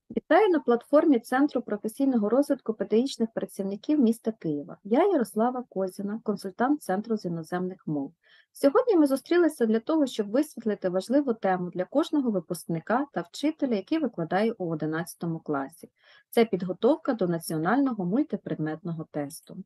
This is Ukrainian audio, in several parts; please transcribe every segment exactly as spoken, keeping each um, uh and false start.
Вітаю на платформі Центру професійного розвитку педагогічних працівників міста Києва. Я Ярослава Козіна, консультант Центру з іноземних мов. Сьогодні ми зустрілися для того, щоб висвітлити важливу тему для кожного випускника та вчителя, який викладає у одинадцятому класі. Це підготовка до національного мультипредметного тесту.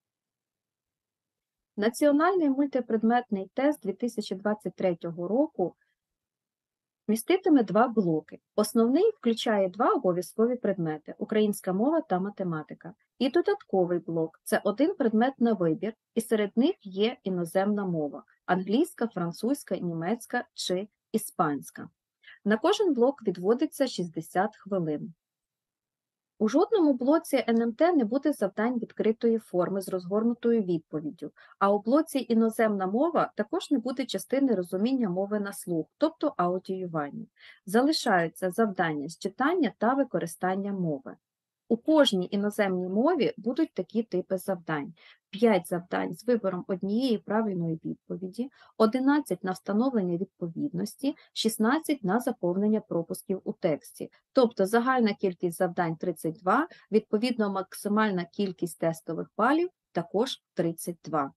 Національний мультипредметний тест дві тисячі двадцять третього року міститиме два блоки. Основний включає два обов'язкові предмети – українська мова та математика. І додатковий блок – це один предмет на вибір, і серед них є іноземна мова – англійська, французька, німецька чи іспанська. На кожен блок відводиться шістдесят хвилин. У жодному блоці ен ем те не буде завдань відкритої форми з розгорнутою відповіддю, а у блоці іноземна мова також не буде частини розуміння мови на слух, тобто аудіювання. Залишаються завдання з читання та використання мови. У кожній іноземній мові будуть такі типи завдань. п'ять завдань з вибором однієї правильної відповіді, одинадцять на встановлення відповідності, шістнадцять на заповнення пропусків у тексті. Тобто загальна кількість завдань тридцять два, відповідно максимальна кількість тестових балів також тридцять два.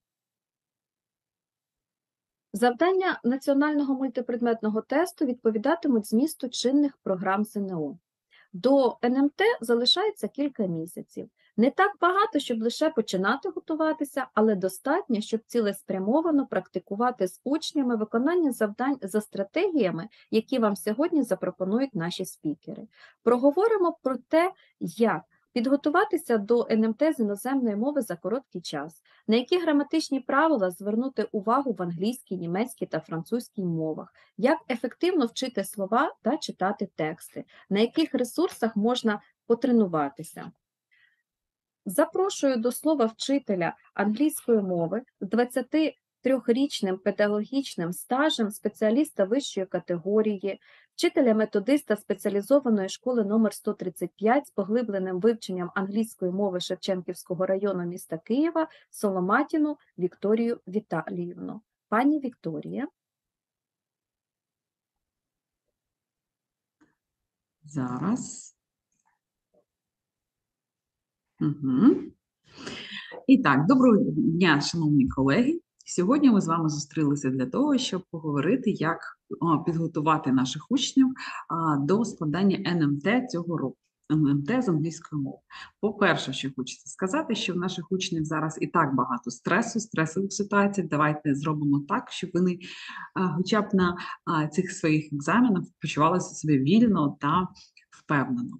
Завдання національного мультипредметного тесту відповідатимуть змісту чинних програм зе ен о. До ен ем те залишається кілька місяців. Не так багато, щоб лише починати готуватися, але достатньо, щоб цілеспрямовано практикувати з учнями виконання завдань за стратегіями, які вам сьогодні запропонують наші спікери. Проговоримо про те, як підготуватися до ен ем те з іноземної мови за короткий час, на які граматичні правила звернути увагу в англійській, німецькій та французькій мовах, як ефективно вчити слова та читати тексти, на яких ресурсах можна потренуватися. Запрошую до слова вчителя англійської мови з двадцятитрирічним педагогічним стажем, спеціаліста вищої категорії, вчителя-методиста спеціалізованої школи номер сто тридцять п'ять з поглибленим вивченням англійської мови Шевченківського району міста Києва Соломатіну Вікторію Віталіївну. Пані Вікторія. Зараз. Угу. І так, доброго дня, шановні колеги. Сьогодні ми з вами зустрілися для того, щоб поговорити, як підготувати наших учнів до складання ен ем те цього року. ен ем те з англійської мови. По-перше, що хочеться сказати, що в наших учнів зараз і так багато стресу, стресових ситуацій. Давайте зробимо так, щоб вони хоча б на цих своїх екзаменах почувалися себе вільно та впевнено.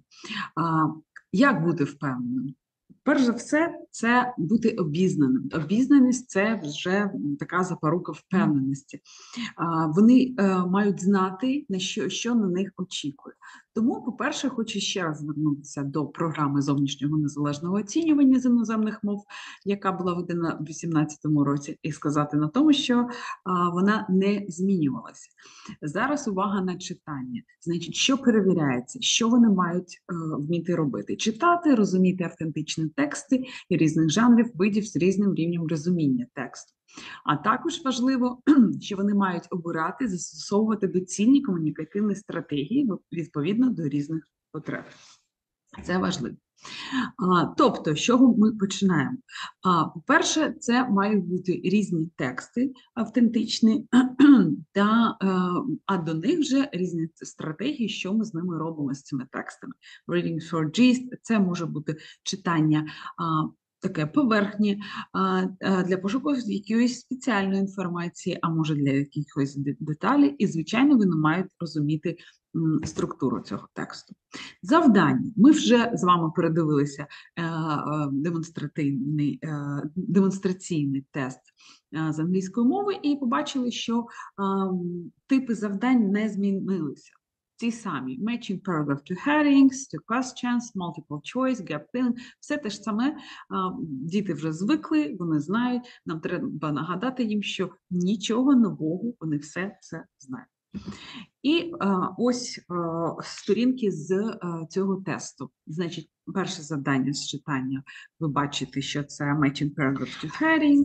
Як бути впевненим? Перш за все, це бути обізнаним. Обізнаність – це вже така запорука впевненості. Вони мають знати, на що, що на них очікує. Тому, по-перше, хочу ще раз звернутися до програми зовнішнього незалежного оцінювання з іноземних мов, яка була видана у дві тисячі вісімнадцятому році, і сказати на тому, що вона не змінювалася. Зараз увага на читання. Значить, що перевіряється, що вони мають вміти робити? Читати, розуміти автентичні тексти і різних жанрів, видів з різним рівнем розуміння тексту. А також важливо, що вони мають обирати, застосовувати доцільні комунікативні стратегії відповідно до різних потреб. Це важливо. А, тобто, з чого ми починаємо? По-перше, це мають бути різні тексти автентичні, та, а до них вже різні стратегії, що ми з ними робимо з цими текстами. Reading for gist – це може бути читання а, таке поверхні для пошуку якоїсь спеціальної інформації, а може для якихось деталей, і, звичайно, вони мають розуміти структуру цього тексту. Завдання. Ми вже з вами передивилися демонстративний, демонстраційний тест з англійської мови і побачили, що типи завдань не змінилися. Ті самі. Matching paragraph to headings, to questions, multiple choice, gap filling. Все те ж саме. Діти вже звикли, вони знають. Нам треба нагадати їм, що нічого нового, вони все це знають. І ось сторінки з цього тесту. Значить, перше завдання з читання. Ви бачите, що це matching paragraph to headings.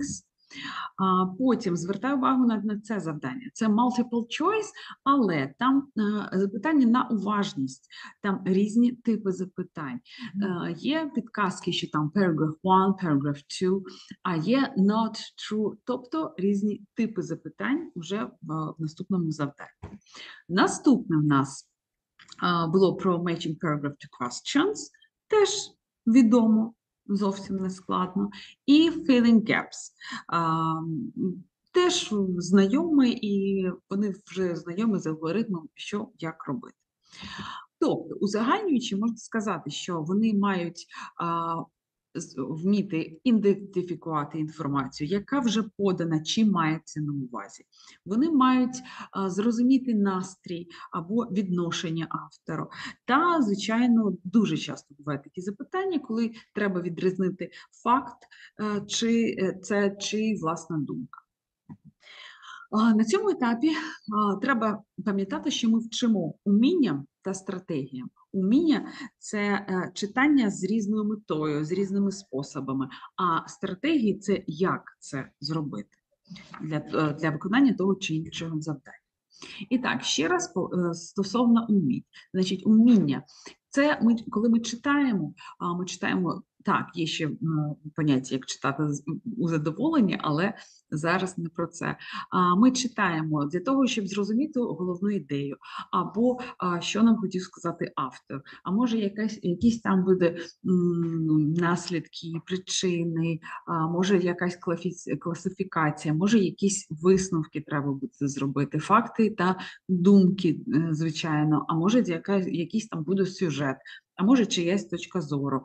А потім звертаю увагу на, на це завдання. Це multiple choice, але там е, запитання на уважність, там різні типи запитань. Е, є підказки, що там paragraph one, paragraph two, а є not true, тобто різні типи запитань вже в, в наступному завданні. Наступне в нас е, було про matching paragraph to questions, теж відомо. Зовсім не складно. І filling gaps. А, теж знайомі, і вони вже знайомі з алгоритмом, що, як робити. Тобто, узагальнюючи, можна сказати, що вони мають а, вміти ідентифікувати інформацію, яка вже подана, чи мається на увазі. Вони мають а, зрозуміти настрій або відношення автора. Та, звичайно, дуже часто бувають такі запитання, коли треба відрізнити факт, а, чи це чи власна думка. А, на цьому етапі а, треба пам'ятати, що ми вчимо умінням та стратегіям. Уміння – це е, читання з різною метою, з різними способами, а стратегії – це як це зробити для, для виконання того чи іншого завдання. І так, ще раз стосовно умінь. Значить, уміння – це ми, коли ми читаємо, ми читаємо, так, є ще поняття, як читати у задоволенні, але зараз не про це. Ми читаємо для того, щоб зрозуміти головну ідею, або що нам хотів сказати автор, а може якась, якісь там буде наслідки, причини, може якась класифікація, може якісь висновки треба буде зробити, факти та думки, звичайно, а може якась, якийсь там буде сюжет, а може чиясь точка зору,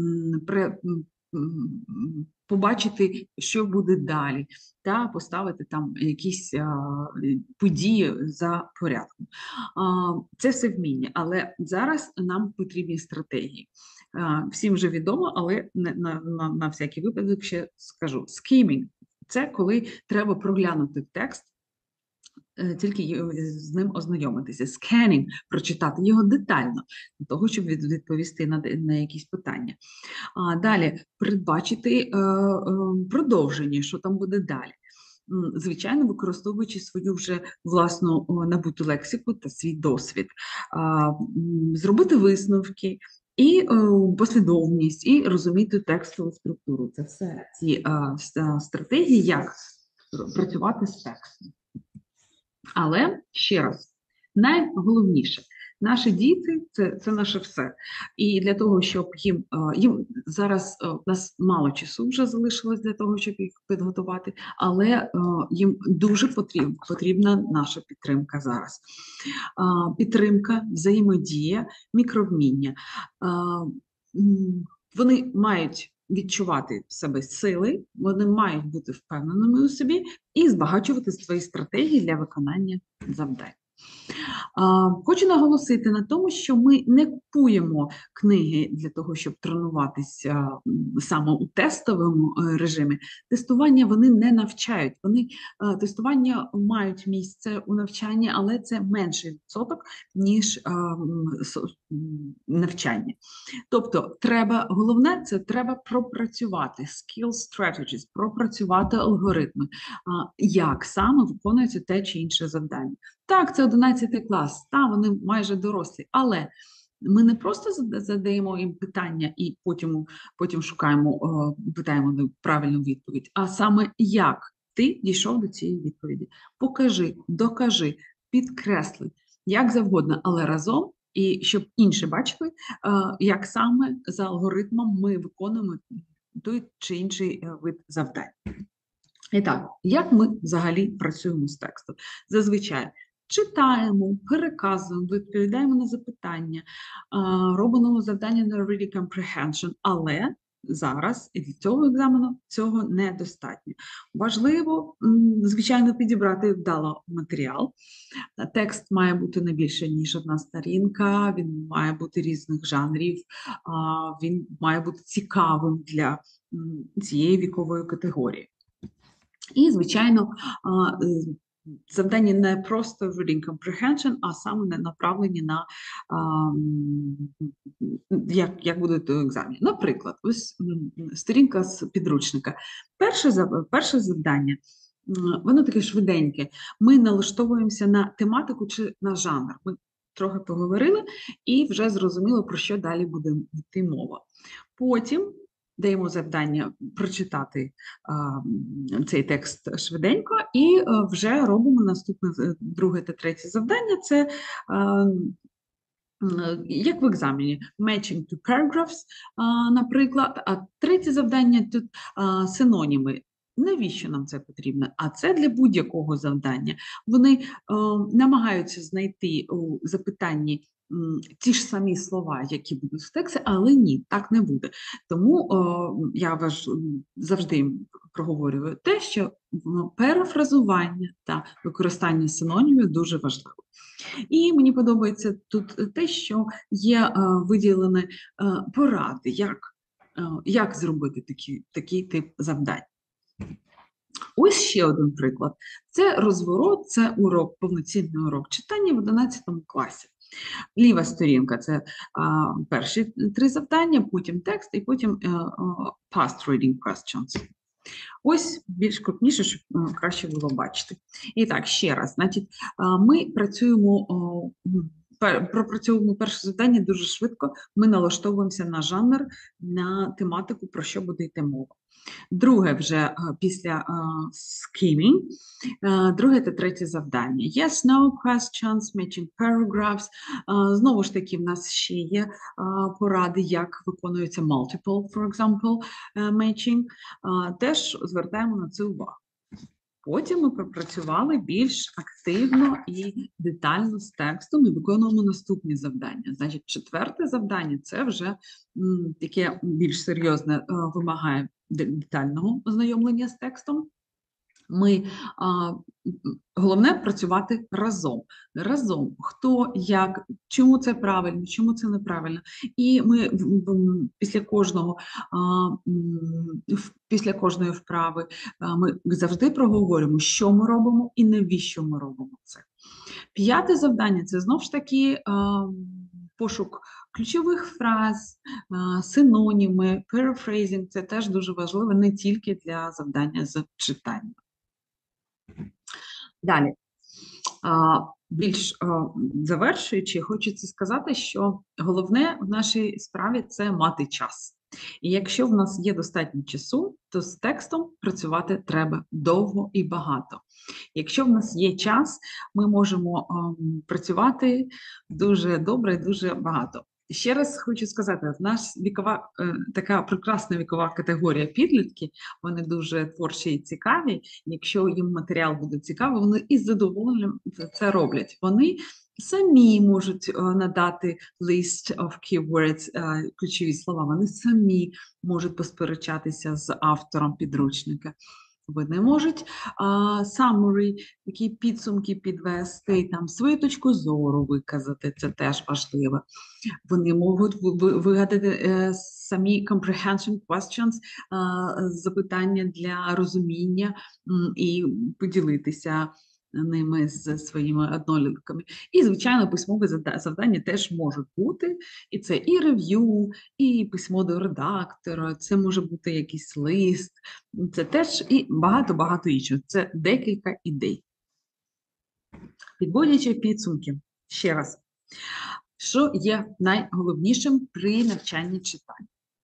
побачити, що буде далі, та поставити там якісь а, події за порядком. А, це все вміння, але зараз нам потрібні стратегії. А, всім вже відомо, але на, на, на, на всякий випадок ще скажу. Skimming – це коли треба проглянути текст, тільки з ним ознайомитися. Скенінг – прочитати його детально, для того, щоб відповісти на, на якісь питання. А далі передбачити е, е, продовження, що там буде далі. Звичайно, використовуючи свою вже власну набуту лексику та свій досвід. А, зробити висновки і е, послідовність, і розуміти текстову структуру. Це все ці е, стратегії, як працювати з текстом. Але, ще раз, найголовніше, наші діти – це, це наше все. І для того, щоб їм, їм зараз у нас мало часу вже залишилось для того, щоб їх підготувати, але їм дуже потрібна, потрібна наша підтримка зараз. Підтримка, взаємодія, мікровміння. Вони мають відчувати в себе сили, вони мають бути впевненими у собі і збагачувати свої стратегії для виконання завдань. Хочу наголосити на тому, що ми не купуємо книги для того, щоб тренуватися саме у тестовому режимі. Тестування вони не навчають. Вони, тестування мають місце у навчанні, але це менший відсоток, ніж навчання. Тобто, треба, головне, це треба пропрацювати skill strategies, пропрацювати алгоритми, як саме виконується те чи інше завдання. Так, це одинадцятий клас, та, вони майже дорослі, але ми не просто задаємо їм питання і потім, потім шукаємо, питаємо правильну відповідь, а саме як ти дійшов до цієї відповіді. Покажи, докажи, підкресли, як завгодно, але разом, і щоб інші бачили, як саме за алгоритмом ми виконуємо той чи інший вид завдань. І так, як ми взагалі працюємо з текстом? Зазвичай читаємо, переказуємо, відповідаємо на запитання, робимо завдання на reading comprehension, але зараз і для цього екзамену цього недостатньо. Важливо, звичайно, підібрати вдало матеріал. Текст має бути не більше, ніж одна сторінка, він має бути різних жанрів, він має бути цікавим для цієї вікової категорії. І, звичайно, завдання не просто reading comprehension, а саме не направлені на а, як, як буде той екзамен. Наприклад, ось сторінка з підручника. Перше, перше завдання, воно таке швиденьке. Ми налаштовуємося на тематику чи на жанр. Ми трохи поговорили і вже зрозуміло, про що далі буде йти мова. Потім даємо завдання прочитати а, цей текст швиденько і а, вже робимо наступне, друге та третє завдання. Це а, як в екзамені, matching to paragraphs, а, наприклад, а третє завдання тут а, синоніми. Навіщо нам це потрібно? А це для будь-якого завдання. Вони е, намагаються знайти у запитанні м, ті ж самі слова, які будуть в тексті, але ні, так не буде. Тому е, я важ, завжди проговорюю те, що парафразування та використання синонімів дуже важливо. І мені подобається тут те, що є е, виділені е, поради, як, е, як зробити такі, такий тип завдань. Ось ще один приклад. Це розворот, це урок, повноцінний урок читання в одинадцятому класі. Ліва сторінка – це а, перші три завдання, потім текст і потім а, past reading questions. Ось більш крупніше, щоб а, краще було бачити. І так, ще раз. Значить, а, ми працюємо, а, пропрацьовуємо перше завдання дуже швидко, ми налаштовуємося на жанр, на тематику, про що буде йти мова. Друге вже після uh, skimming, uh, друге та третє завдання. Yes, no questions, matching paragraphs. Uh, знову ж таки, в нас ще є uh, поради, як виконується multiple, for example, uh, matching. Uh, теж звертаємо на це увагу. Потім ми пропрацювали більш активно і детально з текстом і виконуємо наступні завдання. Значить, четверте завдання – це вже м, таке більш серйозне, е, вимагає детального ознайомлення з текстом. Ми, а, головне працювати разом. Разом, хто, як, чому це правильно, чому це неправильно. І ми після кожного, а, після кожної вправи а, ми завжди проговоримо, що ми робимо і навіщо ми робимо це. П'яте завдання – це знову ж таки а, пошук ключових фраз, а, синоніми, paraphrasing – це теж дуже важливо не тільки для завдання з читання. Далі, більш завершуючи, хочеться сказати, що головне в нашій справі – це мати час. І якщо в нас є достатньо часу, то з текстом працювати треба довго і багато. Якщо в нас є час, ми можемо працювати дуже добре і дуже багато. Ще раз хочу сказати, в нас вікова, така прекрасна вікова категорія підлітки, вони дуже творчі і цікаві. Якщо їм матеріал буде цікавий, вони із задоволенням це роблять. Вони самі можуть надати list of keywords, ключові слова, вони самі можуть посперечатися з автором підручника. Вони можуть uh, summary, такі підсумки підвести, там свою точку зору виказати, це теж важливо. Вони можуть вигадати uh, самі comprehension questions, uh, запитання для розуміння um, і поділитися ними з своїми однолітками. І, звичайно, письмові завдання теж можуть бути. І це і рев'ю, і письмо до редактора, це може бути якийсь лист, це теж і багато-багато іншого. Це декілька ідей. Підводячи підсумки, ще раз, що є найголовнішим при навчанні читання?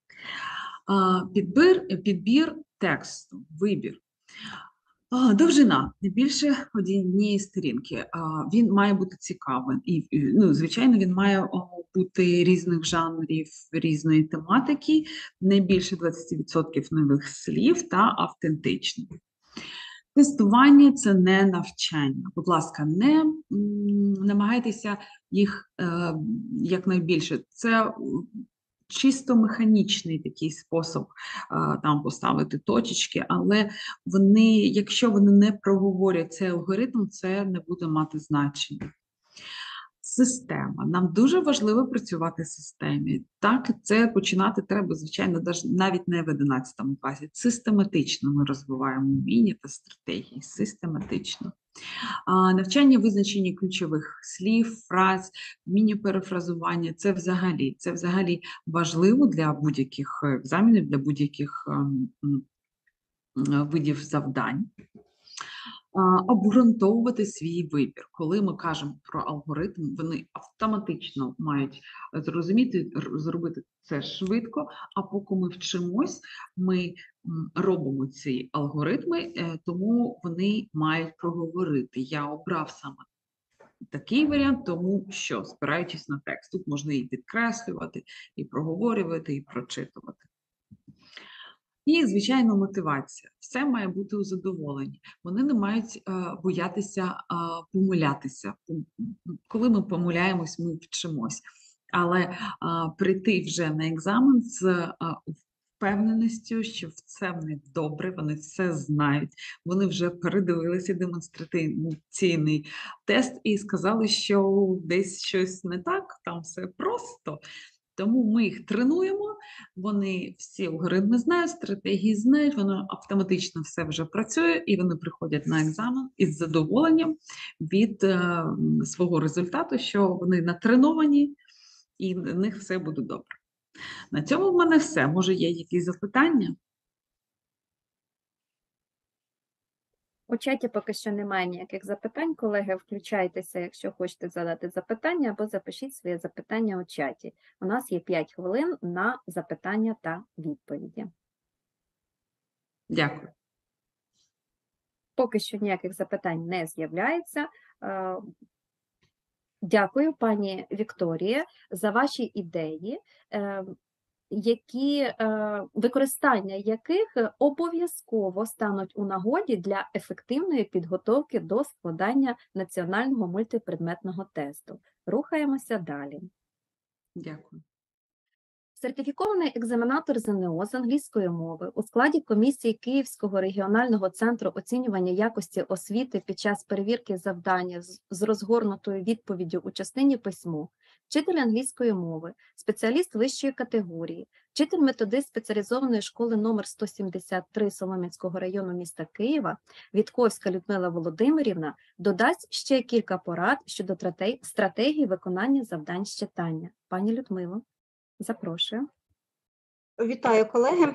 Підбір, підбір тексту, вибір. Довжина не більше однієї сторінки. Він має бути цікавим. І, ну, звичайно, він має бути різних жанрів, різної тематики, не більше двадцять відсотків нових слів та автентичний. Тестування – це не навчання. Будь ласка, не м, намагайтеся їх е, якнайбільше. Це чисто механічний такий спосіб а, там поставити точечки, але вони, якщо вони не проговорять цей алгоритм, це не буде мати значення. Система. Нам дуже важливо працювати в системі. Так, це починати треба, звичайно, навіть не в одинадцятому класі. Систематично ми розвиваємо вміння та стратегії. Систематично. А, Навчання визначення ключових слів, фраз, вміння перефразування – це взагалі, це взагалі важливо для будь-яких екзаменів, для будь-яких ем, м, м, видів завдань. А, Обґрунтовувати свій вибір. Коли ми кажемо про алгоритм, вони автоматично мають зрозуміти, р- зробити це швидко, а поки ми вчимось, ми м, робимо ці алгоритми, е, тому вони мають проговорити. Я обрав саме такий варіант, тому що, спираючись на текст, тут можна і підкреслювати, і проговорювати, і прочитувати. І, звичайно, мотивація. Все має бути у задоволенні. Вони не мають е, боятися е, помилятися. Коли ми помиляємось, ми вчимось. Але е, прийти вже на екзамен з е, впевненістю, що все в них добре, вони все знають, вони вже передивилися демонстраційний тест і сказали, що десь щось не так, там все просто. Тому ми їх тренуємо, вони всі алгоритми знають, стратегії знають, воно автоматично все вже працює, і вони приходять на екзамен із задоволенням від е, свого результату, що вони натреновані, і в них все буде добре. На цьому в мене все. Може, є якісь запитання? У чаті поки що немає ніяких запитань. Колеги, включайтеся, якщо хочете задати запитання, або запишіть своє запитання у чаті. У нас є п'ять хвилин на запитання та відповіді. Дякую. Поки що ніяких запитань не з'являється. Е, Дякую, пані Вікторія, за ваші ідеї, е, які, е, використання яких обов'язково стануть у нагоді для ефективної підготовки до складання національного мультипредметного тесту. Рухаємося далі. Дякую. Сертифікований екзаменатор ЗНО з англійської мови у складі комісії Київського регіонального центру оцінювання якості освіти під час перевірки завдання з- з розгорнутою відповіддю у частині письму, вчитель англійської мови, спеціаліст вищої категорії, вчитель-методист спеціалізованої школи номер сто сімдесят три Солом'янського району міста Києва Вітковська Людмила Володимирівна додасть ще кілька порад щодо трате- стратегії виконання завдань з читання. Пані Людмило. Запрошую. Вітаю, колеги.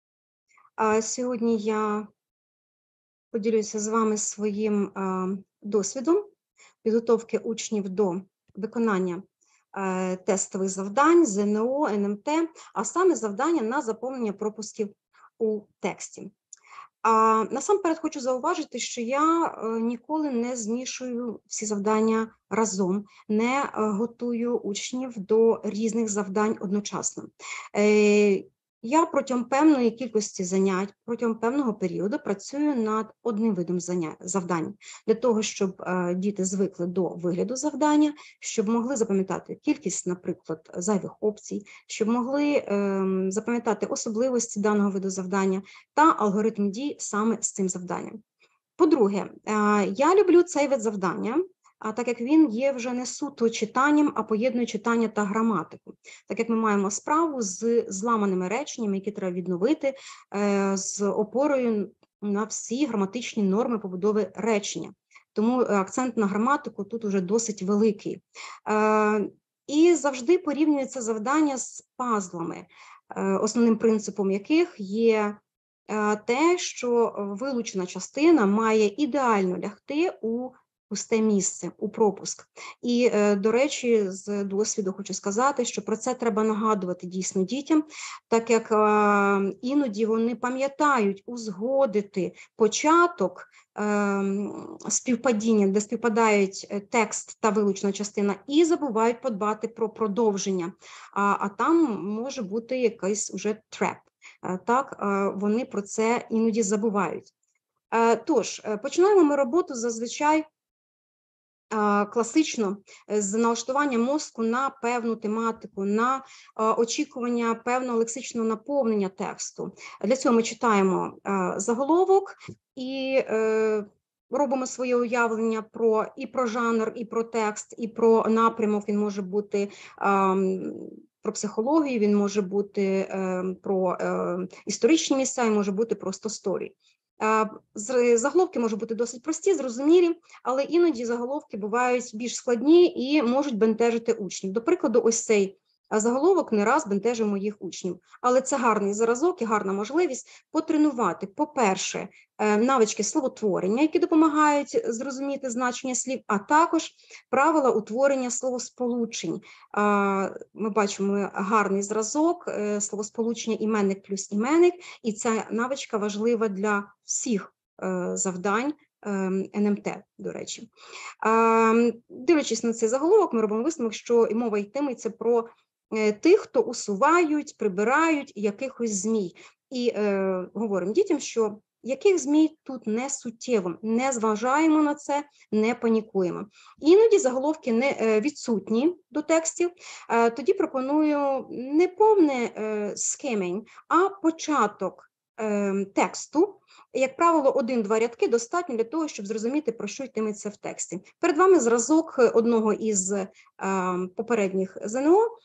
А, Сьогодні я поділюся з вами своїм а, досвідом підготовки учнів до виконання е, тестових завдань, ЗНО, ен ем те, а саме завдання на заповнення пропусків у тексті. А насамперед хочу зауважити, що я е, ніколи не змішую всі завдання разом, не е, готую учнів до різних завдань одночасно. Е, Я протягом певної кількості занять, протягом певного періоду працюю над одним видом занять, завдань, для того, щоб е, діти звикли до вигляду завдання, щоб могли запам'ятати кількість, наприклад, зайвих опцій, щоб могли е, запам'ятати особливості даного виду завдання та алгоритм дій саме з цим завданням. По-друге, е, я люблю цей вид завдання, а так як він є вже не суто читанням, а поєднує читання та граматику. Так як ми маємо справу з зламаними реченнями, які треба відновити е, з опорою на всі граматичні норми побудови речення. Тому акцент на граматику тут уже досить великий. Е, і завжди порівнюється завдання з пазлами, е, основним принципом яких є е, те, що вилучена частина має ідеально лягти у пусте місце, у пропуск. І, до речі, з досвіду хочу сказати, що про це треба нагадувати дійсно дітям, так як іноді вони пам'ятають узгодити початок співпадіння, де співпадають текст та вилучена частина, і забувають подбати про продовження, а, а там може бути якийсь уже треп. Так, вони про це іноді забувають. Тож, починаємо ми роботу зазвичай класично з налаштування мозку на певну тематику, на очікування певного лексичного наповнення тексту. Для цього ми читаємо заголовок і робимо своє уявлення про і про жанр, і про текст, і про напрямок. Він може бути про психологію, він може бути про історичні місця, і може бути просто сторі. Е, з- Заголовки можуть бути досить прості, зрозумілі, але іноді заголовки бувають більш складні і можуть бентежити учнів. До прикладу, ось цей а заголовок не раз бентежив моїх учнів. Але це гарний зразок і гарна можливість потренувати, по-перше, навички словотворення, які допомагають зрозуміти значення слів, а також правила утворення словосполучень. Ми бачимо гарний зразок, словосполучення іменник плюс іменник, і ця навичка важлива для всіх завдань ен ем те, до речі. Дивлячись на цей заголовок, ми робимо висновок, що мова йтиметься про тих, хто усувають, прибирають якихось змій. І е, говоримо дітям, що яких змій тут не суттєво, не зважаємо на це, не панікуємо. Іноді заголовки не е, відсутні до текстів, е, тоді пропоную не повне е, схемінь, а початок е, тексту. Як правило, один-два рядки достатньо для того, щоб зрозуміти, про що йтиметься в тексті. Перед вами зразок одного із е, попередніх зе ен о,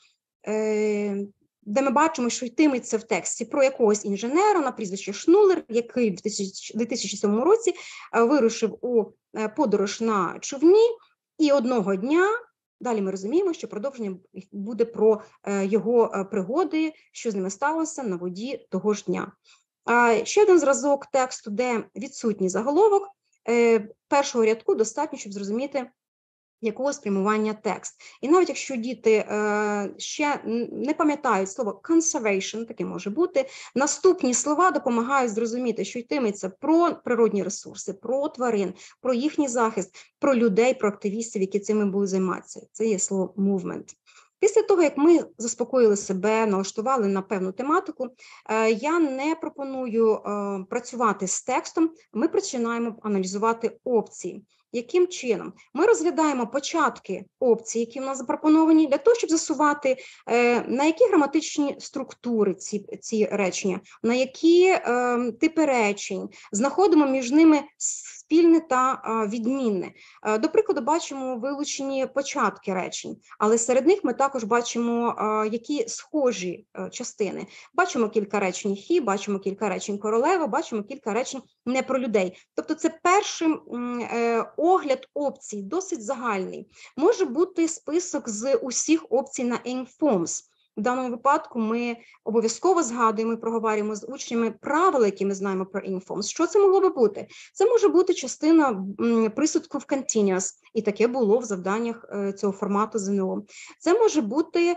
де ми бачимо, що йтиметься в тексті про якогось інженера на прізвище Шнулер, який в дві тисячі сьомому році вирушив у подорож на човні, і одного дня, далі ми розуміємо, що продовження буде про його пригоди, що з ними сталося на воді того ж дня. Ще один зразок тексту, де відсутній заголовок, першого рядку достатньо, щоб зрозуміти, якого спрямування текст. І навіть якщо діти е, ще не пам'ятають слово conservation, таке може бути, наступні слова допомагають зрозуміти, що йтиметься про природні ресурси, про тварин, про їхній захист, про людей, про активістів, які цим будуть займатися. Це є слово movement. Після того, як ми заспокоїли себе, налаштували на певну тематику, я не пропоную працювати з текстом, ми починаємо аналізувати опції. Яким чином? Ми розглядаємо початки опцій, які в нас запропоновані, для того, щоб з'ясувати, на які граматичні структури ці, ці речення, на які е, типи речень, знаходимо між ними спільне та е, відмінне. Е, до прикладу, бачимо вилучені початки речень, але серед них ми також бачимо, е, які схожі е, частини. Бачимо кілька речень «he», бачимо кілька речень «королева», бачимо кілька речень не про людей. Тобто це перший е, огляд опцій, досить загальний. Може бути список з усіх опцій на eng-forms. В даному випадку ми обов'язково згадуємо і проговорюємо з учнями правила, які ми знаємо про eng-forms. Що це могло би бути? Це може бути частина присудку в continuous, і таке було в завданнях цього формату зе ен о. Це може бути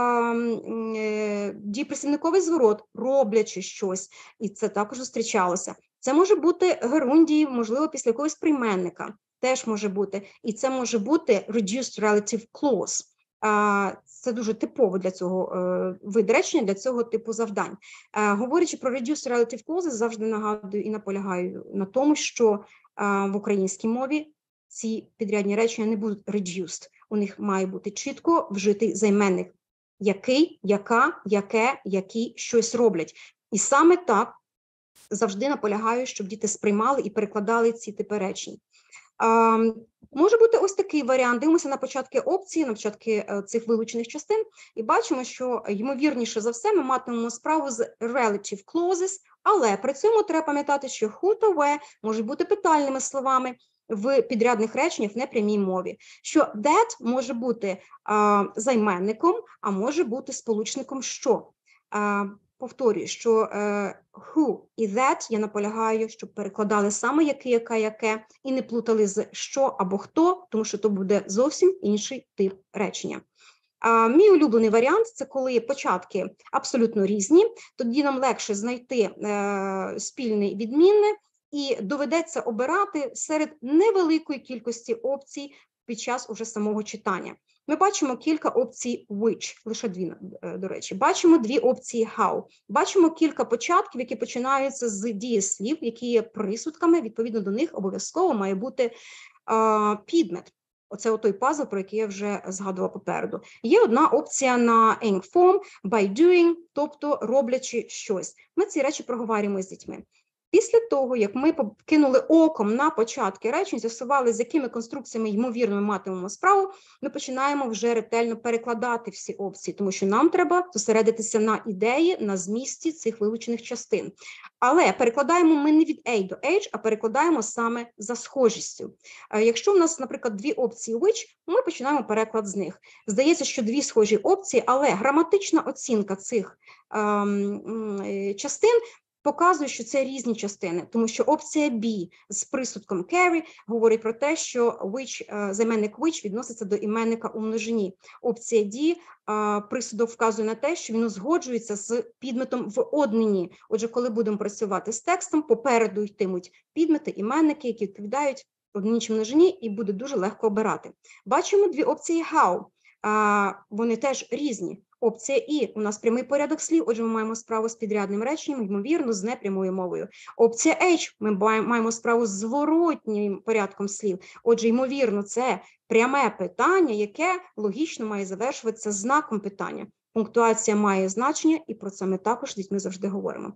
дієприслівниковий зворот, роблячи щось, і це також зустрічалося. Це може бути герундій, можливо, після якогось прийменника, теж може бути. І це може бути reduced relative clause. Це дуже типово для цього виду речення, для цього типу завдань. Говорячи про reduced relative clauses, завжди нагадую і наполягаю на тому, що в українській мові ці підрядні речення не будуть reduced. У них має бути чітко вжитий займенник. Який, яка, яке, які щось роблять. І саме так завжди наполягаю, щоб діти сприймали і перекладали ці типи речень. А, може бути ось такий варіант. Дивимося на початки опції, на початки цих вилучених частин, і бачимо, що, ймовірніше за все, ми матимемо справу з relative clauses, але при цьому треба пам'ятати, що who та where можуть бути питальними словами в підрядних реченнях в непрямій мові, що that може бути а, займенником, а може бути сполучником що. А, Повторюю, що е, who і that я наполягаю, щоб перекладали саме яке, яка, яке, і не плутали з що або хто, тому що то буде зовсім інший тип речення. А, мій улюблений варіант – це коли початки абсолютно різні, тоді нам легше знайти е, спільне відмінне, і доведеться обирати серед невеликої кількості опцій під час уже самого читання. Ми бачимо кілька опцій which, лише дві, до речі. Бачимо дві опції how. Бачимо кілька початків, які починаються з дієслів, які є присудками, відповідно до них обов'язково має бути а, підмет. Оце отой пазл, про який я вже згадувала попереду. Є одна опція на eng-form, by doing, тобто роблячи щось. Ми ці речі проговорюємо з дітьми. Після того, як ми кинули оком на початки речень, з'ясували, з якими конструкціями, ймовірно, ми матимемо справу, ми починаємо вже ретельно перекладати всі опції, тому що нам треба зосередитися на ідеї, на змісті цих вилучених частин. Але перекладаємо ми не від A до H, а перекладаємо саме за схожістю. Якщо в нас, наприклад, дві опції which, ми починаємо переклад з них. Здається, що дві схожі опції, але граматична оцінка цих ем, частин показує, що це різні частини, тому що опція B з присудком carry говорить про те, що which, займенник which відноситься до іменника у множині. Опція D, присудок вказує на те, що він узгоджується з підметом в однині. Отже, коли будемо працювати з текстом, попереду йтимуть підмети, іменники, які відповідають однині чи множині, і буде дуже легко обирати. Бачимо дві опції how. Вони теж різні. Опція І у нас прямий порядок слів, отже, ми маємо справу з підрядним реченням, ймовірно, з непрямою мовою. Опція H, ми маємо справу з зворотнім порядком слів, отже, ймовірно, це пряме питання, яке логічно має завершуватися знаком питання. Пунктуація має значення, і про це ми також з дітьми завжди говоримо.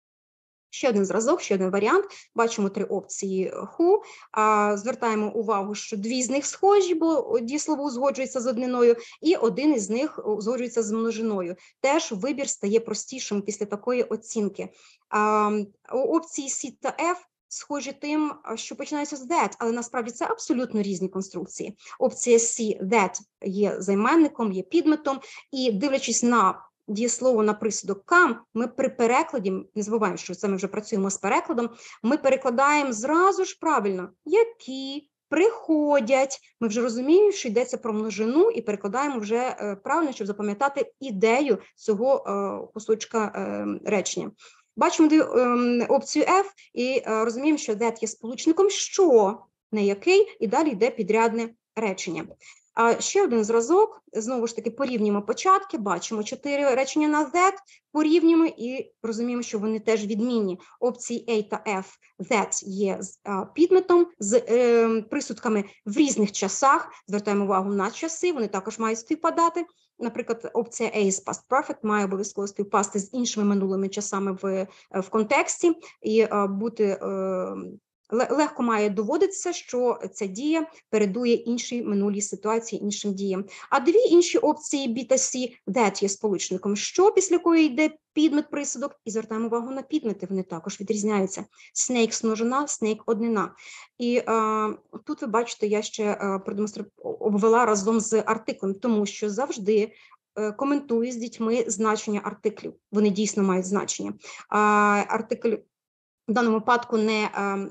Ще один зразок, ще один варіант. Бачимо три опції who. А, звертаємо увагу, що дві з них схожі, бо дієслово узгоджується з одниною, і один із них узгоджується з множиною. Теж вибір стає простішим після такої оцінки. А, опції C та F схожі тим, що починаються з that, але насправді це абсолютно різні конструкції. Опція C, that, є займенником, є підметом, і дивлячись на дієслово на присудок come, ми при перекладі, не забуваємо, що це ми вже працюємо з перекладом, ми перекладаємо зразу ж правильно, які приходять. Ми вже розуміємо, що йдеться про множину, і перекладаємо вже е, правильно, щоб запам'ятати ідею цього е, кусочка е, речення. Бачимо е, опцію F і е, розуміємо, що that є сполучником що, не який, і далі йде підрядне речення. А ще один зразок, знову ж таки, порівнюємо початки, бачимо чотири речення на that, порівнюємо і розуміємо, що вони теж відмінні. Опції A та F, that є з а, підметом, з е, присудками в різних часах, звертаємо увагу на часи, вони також мають співпадати. Наприклад, опція A з past perfect має обов'язково співпасти з іншими минулими часами в, в контексті і а, бути... Е, легко має доводитися, що ця дія передує іншій минулій ситуації, іншим діям. А дві інші опції B та C, that є сполучником, що після якої йде підмет присудок, і звертаємо увагу на підмети, вони також відрізняються. Snake – множина, snake – однина. І а, тут ви бачите, я ще а, продемонстру... обвела разом з артиклем, тому що завжди коментую з дітьми значення артиклів. Вони дійсно мають значення. А, артикль в даному випадку не,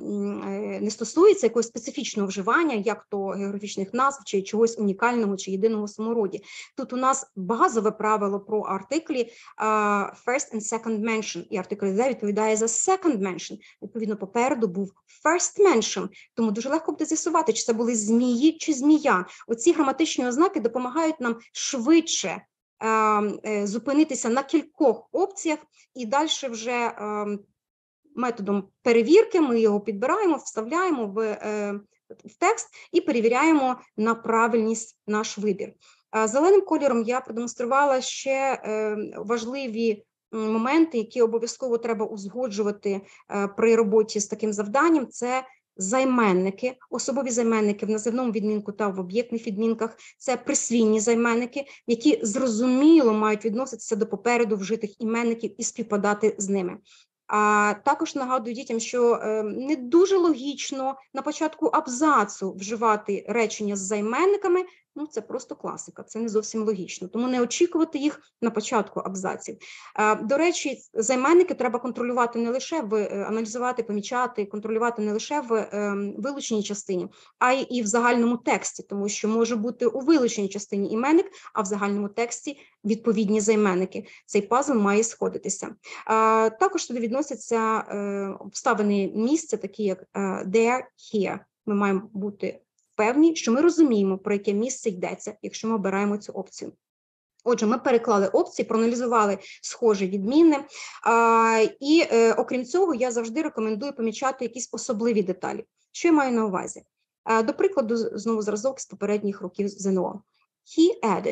не стосується якогось специфічного вживання, як то географічних назв, чи чогось унікального, чи єдиного в самороді. Тут у нас базове правило про артиклі first and second mention, і артикль the відповідає за second mention. Відповідно, попереду був first mention, тому дуже легко буде з'ясувати, чи це були змії, чи змія. Оці граматичні ознаки допомагають нам швидше зупинитися на кількох опціях, і далі вже методом перевірки ми його підбираємо, вставляємо в, е, в текст і перевіряємо на правильність наш вибір. Зеленим кольором я продемонструвала ще е, важливі моменти, які обов'язково треба узгоджувати е, при роботі з таким завданням. Це займенники, особові займенники в називному відмінку та в об'єктних відмінках, це присвійні займенники, які зрозуміло мають відноситися до попереду вжитих іменників і співпадати з ними. А також нагадую дітям, що е, не дуже логічно на початку абзацу вживати речення з займенниками, ну це просто класика, це не зовсім логічно, тому не очікувати їх на початку абзаців. Е, до речі, займенники треба контролювати не лише в, е, аналізувати, помічати, контролювати не лише в е, вилученій частині, а й і в загальному тексті, тому що може бути у вилученій частині іменник, а в загальному тексті відповідні займенники. Цей пазл має сходитися. Е, також туди відносяться е, обставини місця, такі як е, there, here. Ми маємо бути певні, що ми розуміємо, про яке місце йдеться, якщо ми обираємо цю опцію. Отже, ми переклали опції, проаналізували схожі відмінне, а, і е, окрім цього, я завжди рекомендую помічати якісь особливі деталі. Що я маю на увазі? А, до прикладу, знову зразок з попередніх років ЗНО. He added.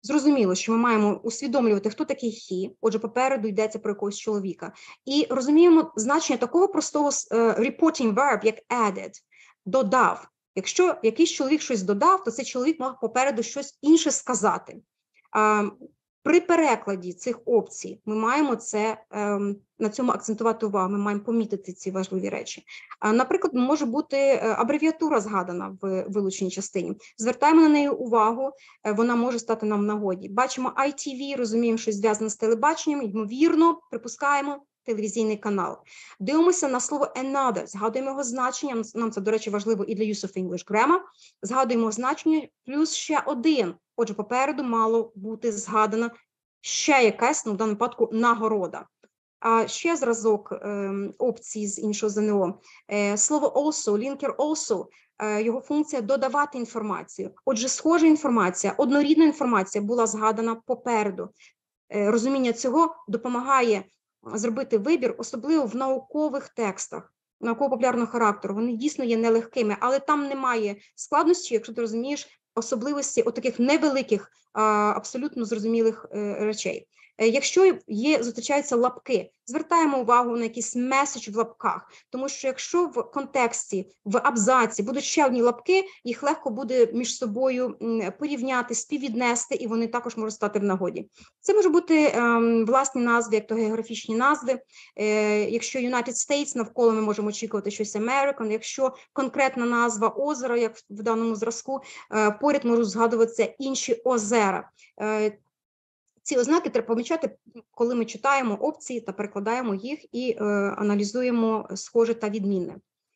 зрозуміло, що ми маємо усвідомлювати, хто такий he, отже, попереду йдеться про якогось чоловіка. І розуміємо значення такого простого uh, reporting verb, як added, додав. Якщо якийсь чоловік щось додав, то цей чоловік мав попереду щось інше сказати. Uh, При перекладі цих опцій ми маємо це, ем, на цьому акцентувати увагу, ми маємо помітити ці важливі речі. А, наприклад, може бути абревіатура згадана в вилученій частині. Звертаємо на неї увагу, вона може стати нам в нагоді. Бачимо ай ті ві, розуміємо, що зв'язане з телебаченням, ймовірно, припускаємо, телевізійний канал. Дивимося на слово another, згадуємо його значення, нам це, до речі, важливо і для use of English grammar, згадуємо значення плюс ще один. Отже, попереду мало бути згадана ще якась, ну, в даному випадку, нагорода. А ще зразок е, опції з іншого ЗНО. Е, слово also, linker also, е, його функція додавати інформацію. Отже, схожа інформація, однорідна інформація була згадана попереду. Е, розуміння цього допомагає зробити вибір, особливо в наукових текстах, науково-популярного характеру. Вони дійсно є нелегкими, але там немає складності, якщо ти розумієш особливості отаких невеликих, абсолютно зрозумілих речей. Якщо є, зустрічаються лапки, звертаємо увагу на якийсь меседж в лапках, тому що якщо в контексті, в абзаці будуть ще одні лапки, їх легко буде між собою порівняти, співвіднести, і вони також можуть стати в нагоді. Це може бути е, власні назви, як то географічні назви. Е, якщо United States, навколо ми можемо очікувати щось American, якщо конкретна назва озера, як в даному зразку, е, поряд можуть згадуватися інші озера. Е, Ці ознаки треба помічати, коли ми читаємо опції та перекладаємо їх і е, аналізуємо схоже та відмінне.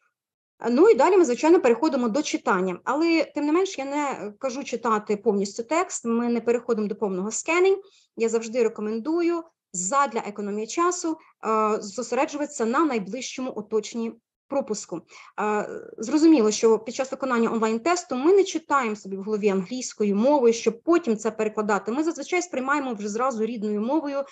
Ну і далі ми, звичайно, переходимо до читання. Але, тим не менш, я не кажу читати повністю текст, ми не переходимо до повного скенінг. Я завжди рекомендую задля економії часу е, зосереджуватися на найближчому оточенні пропуску. Зрозуміло, що під час виконання онлайн-тесту ми не читаємо собі в голові англійською мовою, щоб потім це перекладати. Ми зазвичай сприймаємо вже зразу рідною мовою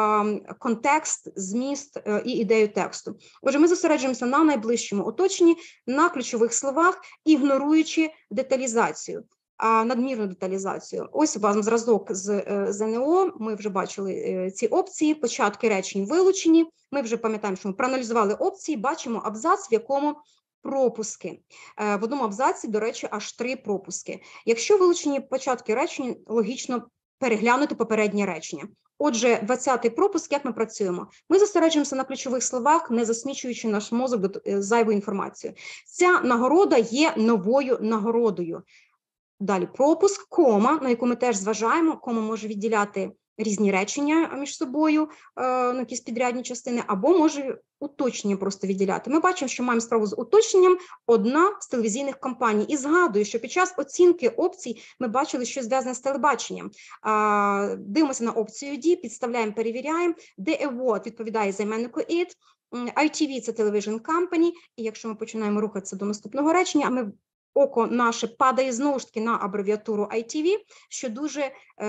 контекст, зміст і ідею тексту. Отже, ми зосереджуємося на найближчому оточенні, на ключових словах, ігноруючи деталізацію. А надмірну деталізацію. Ось вам зразок з ЗНО, ми вже бачили ці опції, початки речень вилучені, ми вже пам'ятаємо, що ми проаналізували опції, бачимо абзац, в якому пропуски. В одному абзаці, до речі, аж три пропуски. Якщо вилучені початки речень, логічно переглянути попереднє речення. Отже, двадцятий пропуск, як ми працюємо? Ми зосереджуємося на ключових словах, не засмічуючи наш мозок зайвою інформацією. Ця нагорода є новою нагородою. Далі пропуск, кома, на яку ми теж зважаємо. Кома може відділяти різні речення між собою, е, ну, якісь підрядні частини, або може уточнення просто відділяти. Ми бачимо, що маємо справу з уточненням одна з телевізійних компаній. І згадую, що під час оцінки опцій ми бачили, що зв'язане з телебаченням. Е, дивимося на опцію D, підставляємо, перевіряємо. The Award відповідає займеннику it. ай ті ві – це Television Company. І якщо ми починаємо рухатися до наступного речення, а ми око наше падає знову ж таки на абревіатуру ай ті ві, що дуже е,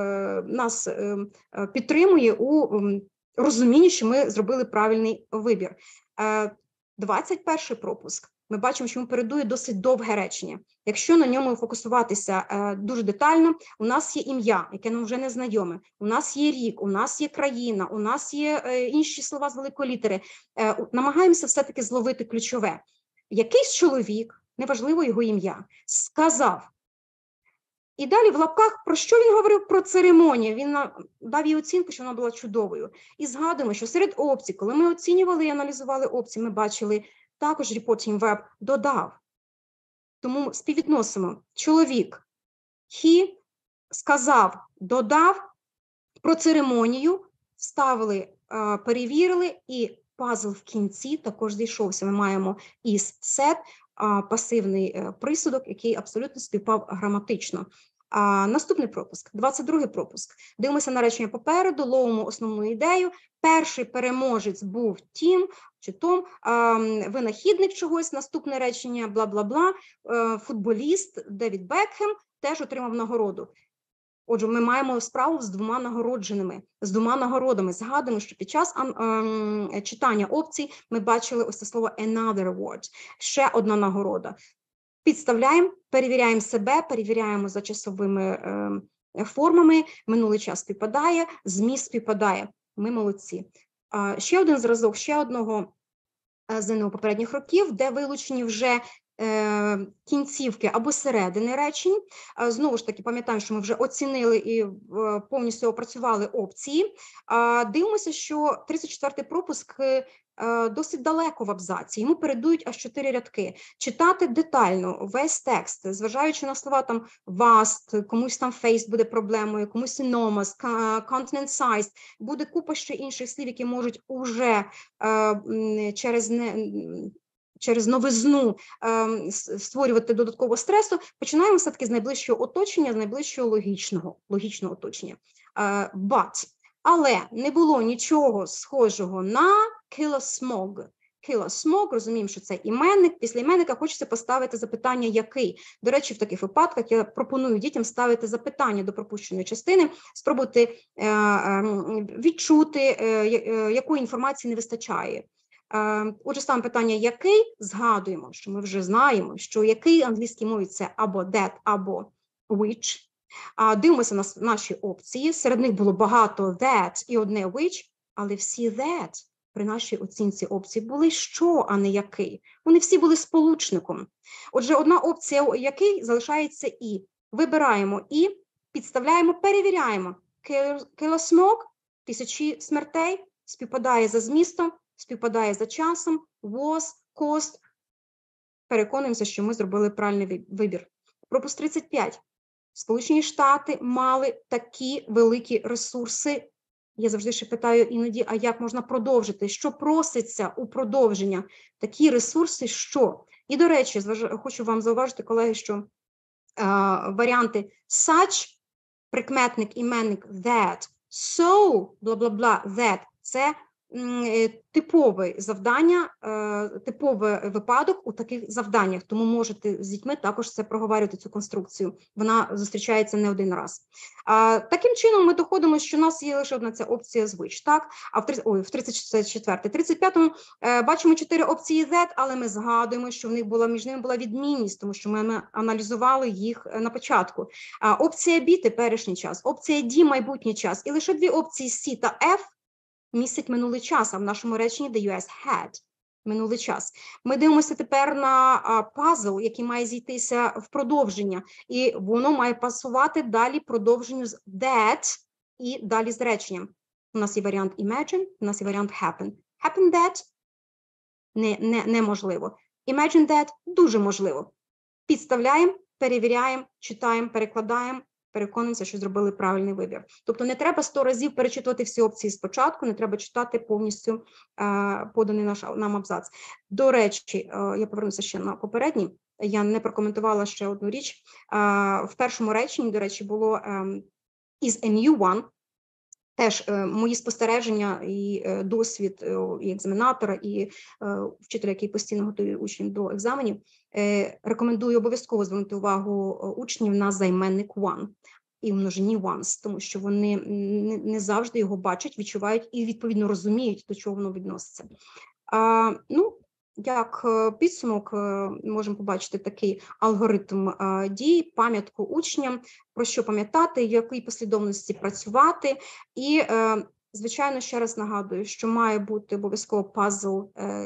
нас е, підтримує у е, розумінні, що ми зробили правильний вибір. Е, двадцять перший пропуск. Ми бачимо, що він передує досить довге речення. Якщо на ньому фокусуватися е, дуже детально, у нас є ім'я, яке нам вже не знайоме, у нас є рік, у нас є країна, у нас є е, інші слова з великої літери. Е, намагаємося все-таки зловити ключове. Якийсь чоловік, неважливо його ім'я, сказав. І далі в лапках, про що він говорив? Про церемонію. Він дав їй оцінку, що вона була чудовою. І згадуємо, що серед опцій, коли ми оцінювали і аналізували опції, ми бачили також reporting verb додав. Тому співвідносимо чоловік, he, сказав, додав, про церемонію, вставили, перевірили, і пазл в кінці також зійшовся. Ми маємо is said, пасивний присудок, який абсолютно співпав граматично. А, наступний пропуск, двадцять другий пропуск. Дивимося на речення попереду, ловимо основну ідею. Перший переможець був Тім чи Том, а, винахідник чогось, наступне речення, бла-бла-бла, футболіст Девід Бекхем теж отримав нагороду. Отже, ми маємо справу з двома нагородженими, з двома нагородами. Згадуємо, що під час ем, читання опцій ми бачили ось це слово another award, ще одна нагорода. Підставляємо, перевіряємо себе, перевіряємо за часовими ем, формами, минулий час співпадає, зміст співпадає. Ми молодці. Ще один зразок, ще одного з ен о попередніх років, де вилучені вже е, кінцівки або середини речень. А, знову ж таки, пам'ятаємо, що ми вже оцінили і е, повністю опрацювали опції. А, дивимося, що тридцять четвертий пропуск е, досить далеко в абзаці, йому передують аж чотири рядки. Читати детально весь текст, зважаючи на слова там vast, комусь там face буде проблемою, комусь enormous, continent size, буде купа ще інших слів, які можуть уже е, через не через новизну е, створювати додатково стресу. Починаємо все-таки з найближчого оточення, з найближчого логічного, логічного оточення. Е, but, але не було нічого схожого на killer smog. Killer smog, розуміємо, що це іменник. Після іменника хочеться поставити запитання, який. До речі, в таких випадках я пропоную дітям ставити запитання до пропущеної частини, спробувати е, е, відчути, е, е, якої інформації не вистачає. Е, отже, ставимо питання, який, згадуємо, що ми вже знаємо, що який англійській мові це або that, або which. А, дивимося на наші опції, серед них було багато that і одне which, але всі that при нашій оцінці опцій були що, а не який. Вони всі були сполучником. Отже, одна опція який залишається і. Вибираємо і, підставляємо, перевіряємо. Killer smoke, тисячі смертей, співпадає за змістом, співпадає за часом, was, cost. Переконуємося, що ми зробили правильний вибір. Пропуск тридцять п'ять. Сполучені Штати мали такі великі ресурси. Я завжди ще питаю іноді, а як можна продовжити? Що проситься у продовження? Такі ресурси, що? І, до речі, хочу вам зауважити, колеги, що е, варіанти such, прикметник, іменник, that, so, бла-бла-бла, that – це типове завдання, типовий випадок у таких завданнях, тому можете з дітьми також це проговорювати, цю конструкцію. Вона зустрічається не один раз. Таким чином ми доходимо, що у нас є лише одна ця опція звич, так? А в, ой, в тридцять четвертому, тридцять п'ятому бачимо чотири опції that, але ми згадуємо, що в них була, між ними була відмінність, тому що ми аналізували їх на початку. Опція B – теперішній час, опція D – майбутній час, і лише дві опції C та F містить минулий час, а в нашому реченні the ю ес had минулий час. Ми дивимося тепер на пазл, який має зійтися в продовження, і воно має пасувати далі продовженню з that і далі з реченням. У нас є варіант imagine, у нас є варіант happen. Happen that не, не, неможливо. Imagine that дуже можливо. Підставляємо, перевіряємо, читаємо, перекладаємо, переконуємося, що зробили правильний вибір. Тобто не треба сто разів перечитувати всі опції спочатку, не треба читати повністю е, поданий наш, нам абзац. До речі, е, я повернуся ще на попередній, я не прокоментувала ще одну річ. Е, в першому реченні, до речі, було е, is a new one. Теж е, мої спостереження і е, досвід е, і екзаменатора, і е, вчителя, який постійно готує учнів до екзаменів, е, рекомендую обов'язково звернути увагу учнів на займенник one і в множині ones, тому що вони не, не завжди його бачать, відчувають і відповідно розуміють, до чого воно відноситься. А, ну, як підсумок можемо побачити такий алгоритм дій, пам'ятку учням, про що пам'ятати, в якій послідовності працювати. І, звичайно, ще раз нагадую, що має бути обов'язково пазл,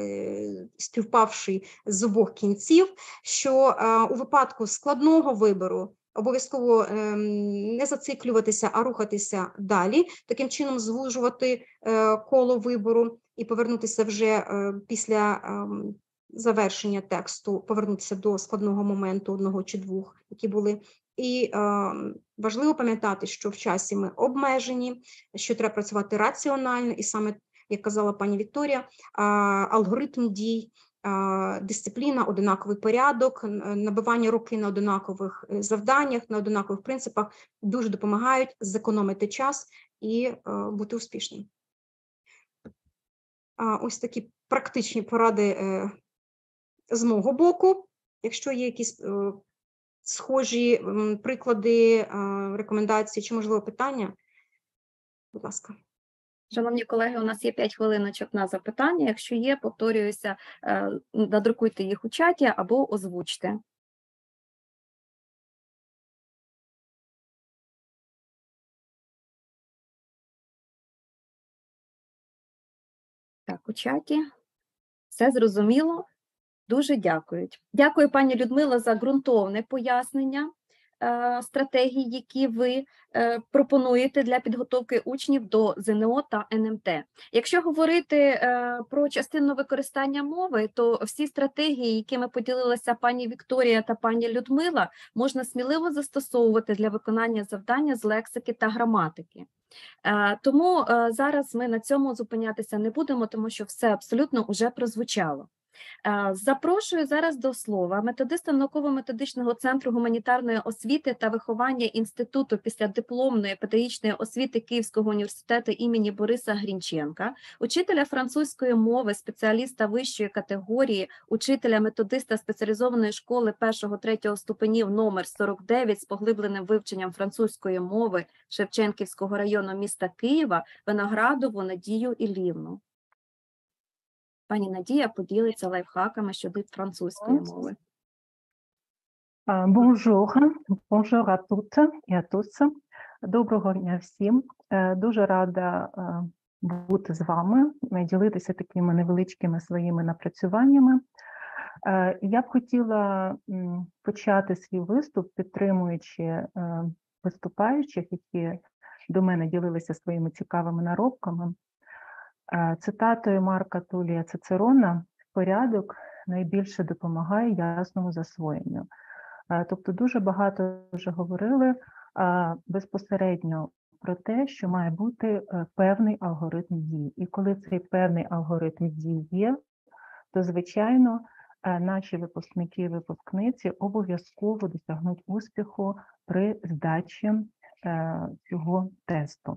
співпавший з обох кінців, що у випадку складного вибору обов'язково не зациклюватися, а рухатися далі, таким чином звужувати коло вибору і повернутися вже після завершення тексту, повернутися до складного моменту одного чи двох, які були. І важливо пам'ятати, що в часі ми обмежені, що треба працювати раціонально, і саме, як казала пані Вікторія, алгоритм дій, дисципліна, одинаковий порядок, набивання руки на одинакових завданнях, на одинакових принципах дуже допомагають зекономити час і бути успішним. Ось такі практичні поради з мого боку. Якщо є якісь схожі приклади, рекомендації чи, можливо, питання, будь ласка. Шановні колеги, у нас є п'ять хвилиночок на запитання. Якщо є, повторююся, надрукуйте їх у чаті або озвучте. Так, у чаті все зрозуміло. Дуже дякують. Дякую, пані Людмила, за ґрунтовне пояснення е, стратегій, які ви е, пропонуєте для підготовки учнів до ЗНО та ен ем те. Якщо говорити е, про частину використання мови, то всі стратегії, якими поділилася пані Вікторія та пані Людмила, можна сміливо застосовувати для виконання завдання з лексики та граматики. Е, Тому е, зараз ми на цьому зупинятися не будемо, тому що все абсолютно вже прозвучало. Е, Запрошую зараз до слова методиста науково-методичного центру гуманітарної освіти та виховання Інституту післядипломної педагогічної освіти Київського університету імені Бориса Грінченка, учителя французької мови, спеціаліста вищої категорії, учителя-методиста спеціалізованої школи першого-третього ступенів номер сорок дев'ять з поглибленим вивченням французької мови Шевченківського району міста Києва Виноградову Надію Іллівну. Пані Надія поділиться лайфхаками щодо французької мови. А, Bonjour, bonjour à toutes et à tous. Доброго дня всім. Е, Дуже рада е, бути з вами, е, ділитися такими невеличкими своїми напрацюваннями. Е, Я б хотіла м, почати свій виступ, підтримуючи е, виступаючих, які до мене ділилися своїми цікавими наробками. Е, Цитатою Марка Тулія Цицерона «Порядок найбільше допомагає ясному засвоєнню». Е, Тобто дуже багато вже говорили е, безпосередньо про те, що має бути е, певний алгоритм дій. І коли цей певний алгоритм дій є, то, звичайно, е, наші випускники і випускниці обов'язково досягнуть успіху при здачі е, цього тесту.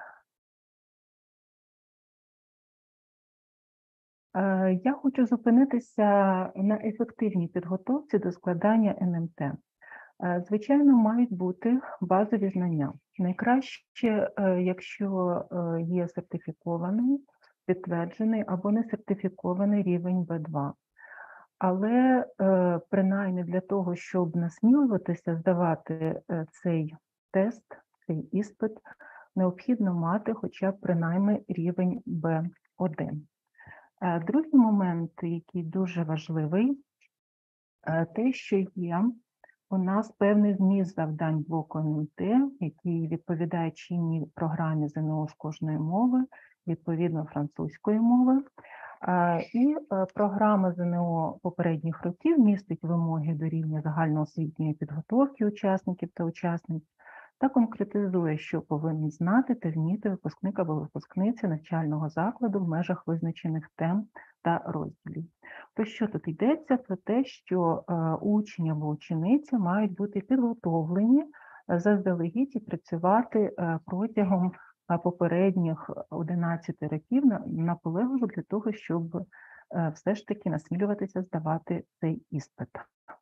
Е, Я хочу зупинитися на ефективній підготовці до складання ен ем те. Е, Звичайно, мають бути базові знання. Найкраще, е, якщо е, є сертифікований, підтверджений або не сертифікований рівень бе два. Але е, принаймні для того, щоб насмілюватися здавати е, цей тест, цей іспит, необхідно мати хоча б принаймні рівень бе один. Е, Другий момент, який дуже важливий, е, те, що є у нас певний зміст завдань блоку ен ем те, який відповідає чинній програмі ЗНО з кожної мови, відповідно французької мови. Е, І е, програма ЗНО попередніх років містить вимоги до рівня загальноосвітньої підготовки учасників та учасниць та конкретизує, що повинен знати та вміти випускник або випускниця навчального закладу в межах визначених тем та розділів. Про що тут йдеться? Про те, що е, учні або учениця мають бути підготовлені е, заздалегідь і працювати е, протягом е, попередніх одинадцяти років на- наполегливо для того, щоб е, все ж таки насмілюватися здавати цей іспит.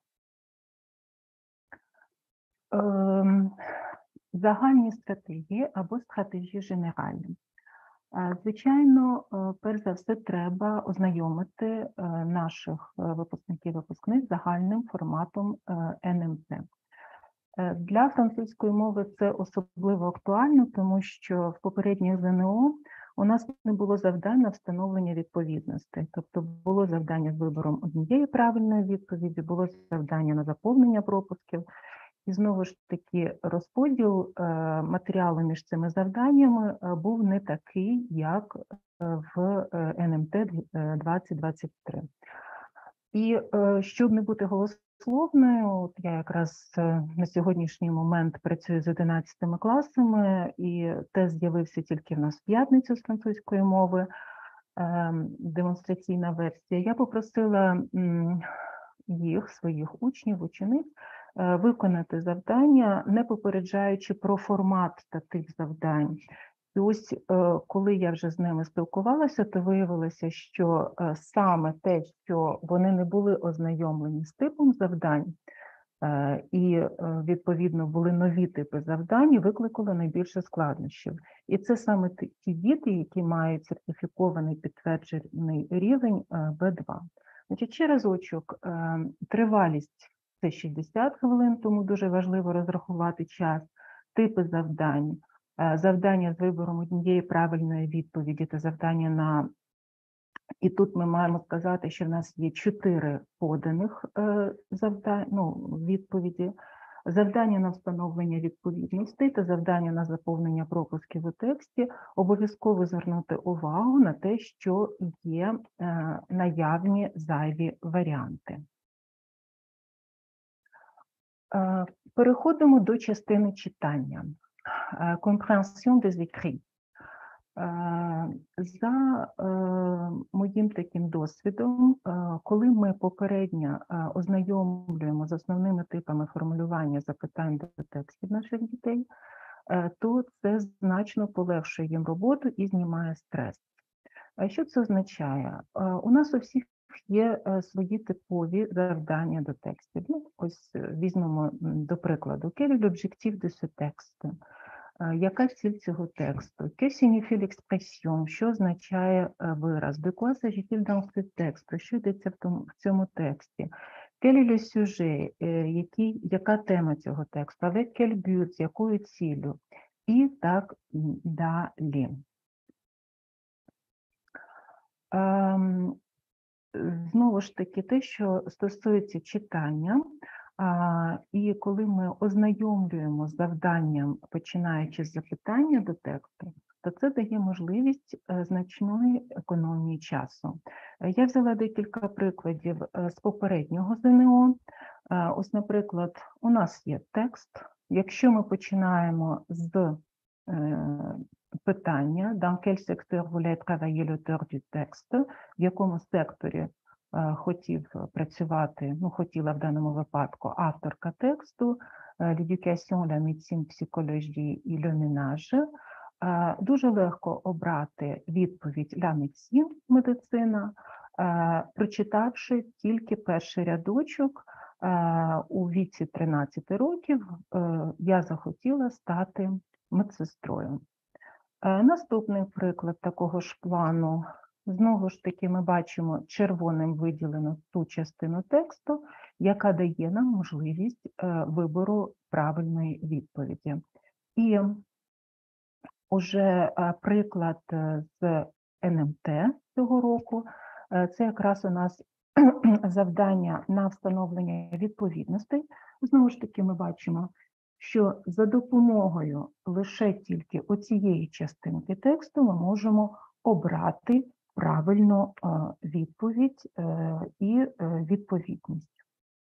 Ем, Загальні стратегії або стратегії генеральні. Е, Звичайно, е, перш за все, треба ознайомити е, наших е, випускників і випускниць з загальним форматом е, ен ем те. Е, Для французької мови це особливо актуально, тому що в попередніх ЗНО у нас не було завдань на встановлення відповідності. Тобто було завдання з вибором однієї правильної відповіді, було завдання на заповнення пропусків. І знову ж таки розподіл е, матеріалу між цими завданнями е, був не такий, як е, в е, ен ем те двадцять двадцять три. І е, щоб не бути голословною, от я якраз е, на сьогоднішній момент працюю з одинадцятими класами, і тест з'явився тільки в нас в п'ятницю з французької мови, е, демонстраційна версія. Я попросила м, їх, своїх учнів, учениць, е, виконати завдання, не попереджаючи про формат таких завдань. І ось, е, коли я вже з ними спілкувалася, то виявилося, що е, саме те, що вони не були ознайомлені з типом завдань, е, і, е, відповідно, були нові типи завдань, викликало найбільше складнощів. І це саме ті ті діти, які мають сертифікований підтверджений рівень е, бе два. Значить, ще разочок, е, тривалість – це шістдесят хвилин, тому дуже важливо розрахувати час, типи завдань, е, завдання з вибором однієї правильної відповіді та завдання на І тут ми маємо сказати, що в нас є чотири поданих е, завдань, ну, відповіді. Завдання на встановлення відповідностей та завдання на заповнення пропусків у тексті. Обов'язково звернути увагу на те, що є е, наявні зайві варіанти. Е, Переходимо до частини читання. Е, Compréhension des écrits. Е, За е, моїм таким досвідом, е, коли ми попередньо е, ознайомлюємо з основними типами формулювання запитань до текстів наших дітей, е, то це значно полегшує їм роботу і знімає стрес. А що це означає? Е, У нас у всіх є е, свої типові завдання до текстів. Ну, ось е, візьмемо м, до прикладу, quel est l'objectif de ce texte? Е, Яка ціль цього тексту? Que signifie l'expression? Що означає е, вираз? De quoi s'agit-il dans ce texte? Що йдеться в тому- в цьому тексті? Quel est le sujet? Е, який- Яка тема цього тексту? Avec quel but? З якою ціллю? І так м, далі. Ем, Знову ж таки, те, що стосується читання, а, і коли ми ознайомлюємо з завданням, починаючи з запитання до тексту, то це дає можливість е, значної економії часу. Е, Я взяла декілька прикладів е, з попереднього ЗНО. Е, Ось, наприклад, у нас є текст. Якщо ми починаємо з е, питання «Dans quel secteur voulait travailler l'auteur du texte?» в якому секторі е, хотів працювати, ну, хотіла в даному випадку авторка тексту, е, «L'éducation, la médecine, psychologie et le ménage». Е, Дуже легко обрати відповідь «La médecine» – медицина, е, прочитавши тільки перший рядочок. Е, У віці тринадцяти років е, я захотіла стати медсестрою. Е, Наступний приклад такого ж плану. Знову ж таки, ми бачимо червоним виділену ту частину тексту, яка дає нам можливість е, вибору правильної відповіді. І уже е, приклад е, з ен ем те цього року, е, це якраз у нас завдання на встановлення відповідностей. Знову ж таки, ми бачимо, що за допомогою лише тільки оцієї частинки тексту ми можемо обрати правильну е, відповідь е, і е, відповідність.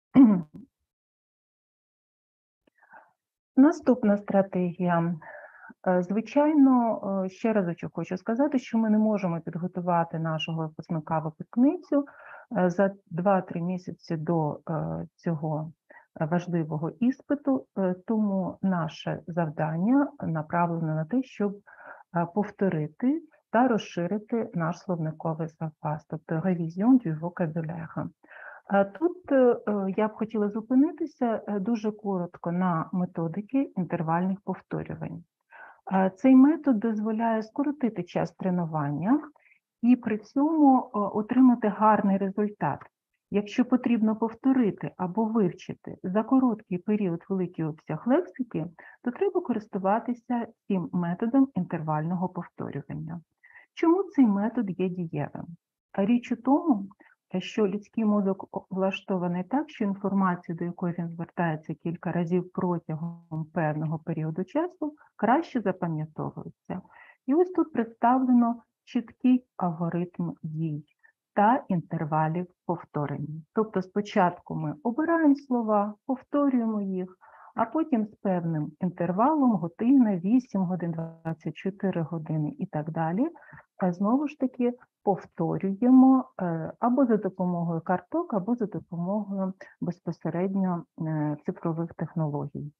Наступна стратегія. Е, Звичайно, е, ще разочок хочу сказати, що ми не можемо підготувати нашого випускника-випускницю е, за два-три місяці до е, цього важливого іспиту, е, тому наше завдання направлене на те, щоб е, повторити та розширити наш словниковий запас, тобто révision du vocabulaire. Е, Тут е, я б хотіла зупинитися е, дуже коротко на методики інтервальних повторювань. Е, Цей метод дозволяє скоротити час тренування і при цьому е, отримати гарний результат. Якщо потрібно повторити або вивчити за короткий період великий обсяг лексики, то треба користуватися цим методом інтервального повторювання. Чому цей метод є дієвим? Річ у тому, що людський мозок влаштований так, що інформацію, до якої він звертається кілька разів протягом певного періоду часу, краще запам'ятовується. І ось тут представлено чіткий алгоритм дій та інтервалів повторення. Тобто спочатку ми обираємо слова, повторюємо їх, а потім з певним інтервалом година, вісім годин, двадцять чотири години і так далі, знову ж таки повторюємо або за допомогою карток, або за допомогою безпосередньо цифрових технологій.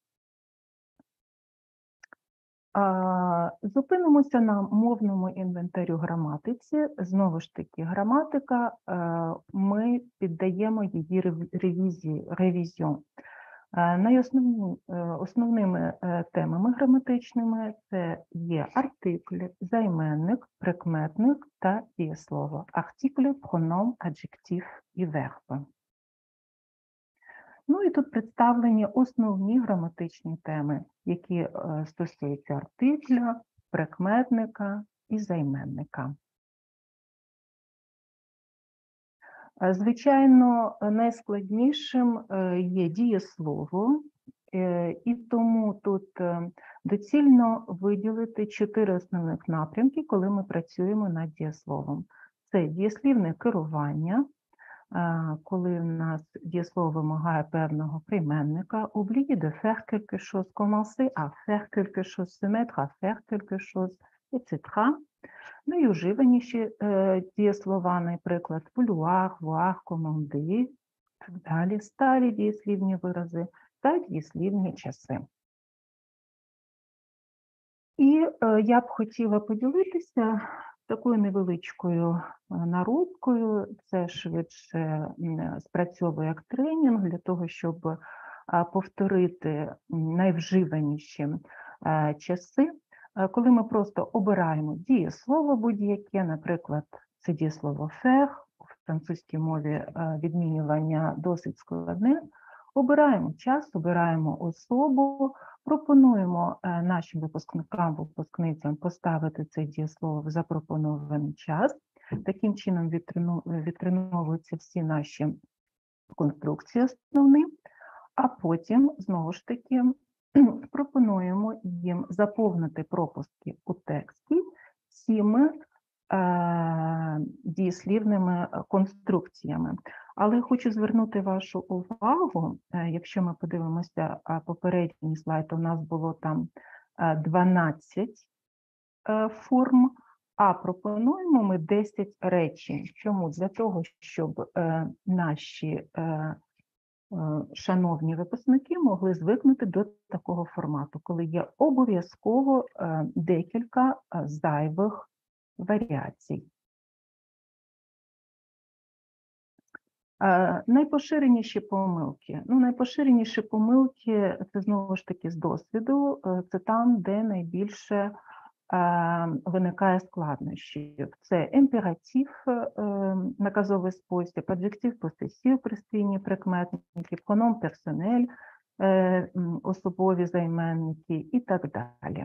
Зупинимося на мовному інвентарю граматиці. Знову ж таки, граматика, ми піддаємо її ревізії, ревізіон. Найосновними темами граматичними це є артикль, займенник, прикметник та дієслово. Артикль, проном, аджектив і верб. Ну і тут представлені основні граматичні теми, які стосуються артикля, прикметника і займенника. Е, Звичайно, найскладнішим е, є дієслово, е, і тому тут е, доцільно виділити чотири основних напрямки, коли ми працюємо над дієсловом. Це дієслівне керування, е, коли в нас дієслово вимагає певного прийменника, oublier de faire quelque chose, commencer à faire quelque chose, se mettre à faire quelque chose, et cetera. Найуживаніші е, дієслова, наприклад, vouloir, voir, commander, і так далі, старі дієслівні вирази та дієслівні часи. І е, я б хотіла поділитися такою невеличкою е, наробкою. Це швидше м, спрацьовує як тренінг для того, щоб е, повторити м, найвживаніші е, часи. Е, Коли ми просто обираємо дієслово будь-яке, наприклад, це дієслово faire, в французькій мові е, відмінювання досить складне, обираємо час, обираємо особу, пропонуємо е, нашим випускникам, випускницям поставити це дієслово в запропонований час. Таким чином відтрену- відтреновуються всі наші конструкції основні, а потім, знову ж таки, пропонуємо їм заповнити пропуски у тексті цими е, дієслівними конструкціями. Але хочу звернути вашу увагу, е, якщо ми подивимося а, попередній слайд, у нас було там е, дванадцять е, форм, а пропонуємо ми десять речень. Чому? Для того, щоб е, наші е, е, шановні випускники могли звикнути до такого формату, коли є обов'язково е, декілька е, зайвих варіацій. Е, Найпоширеніші помилки. Ну, найпоширеніші помилки – це знову ж таки з досвіду, е, це там, де найбільше е, виникає складнощів. Це імператив, е, наказовий спосіб, аджектив, посесів, пристійні прикметники, проном персонель, е, м, особові займенники і так далі.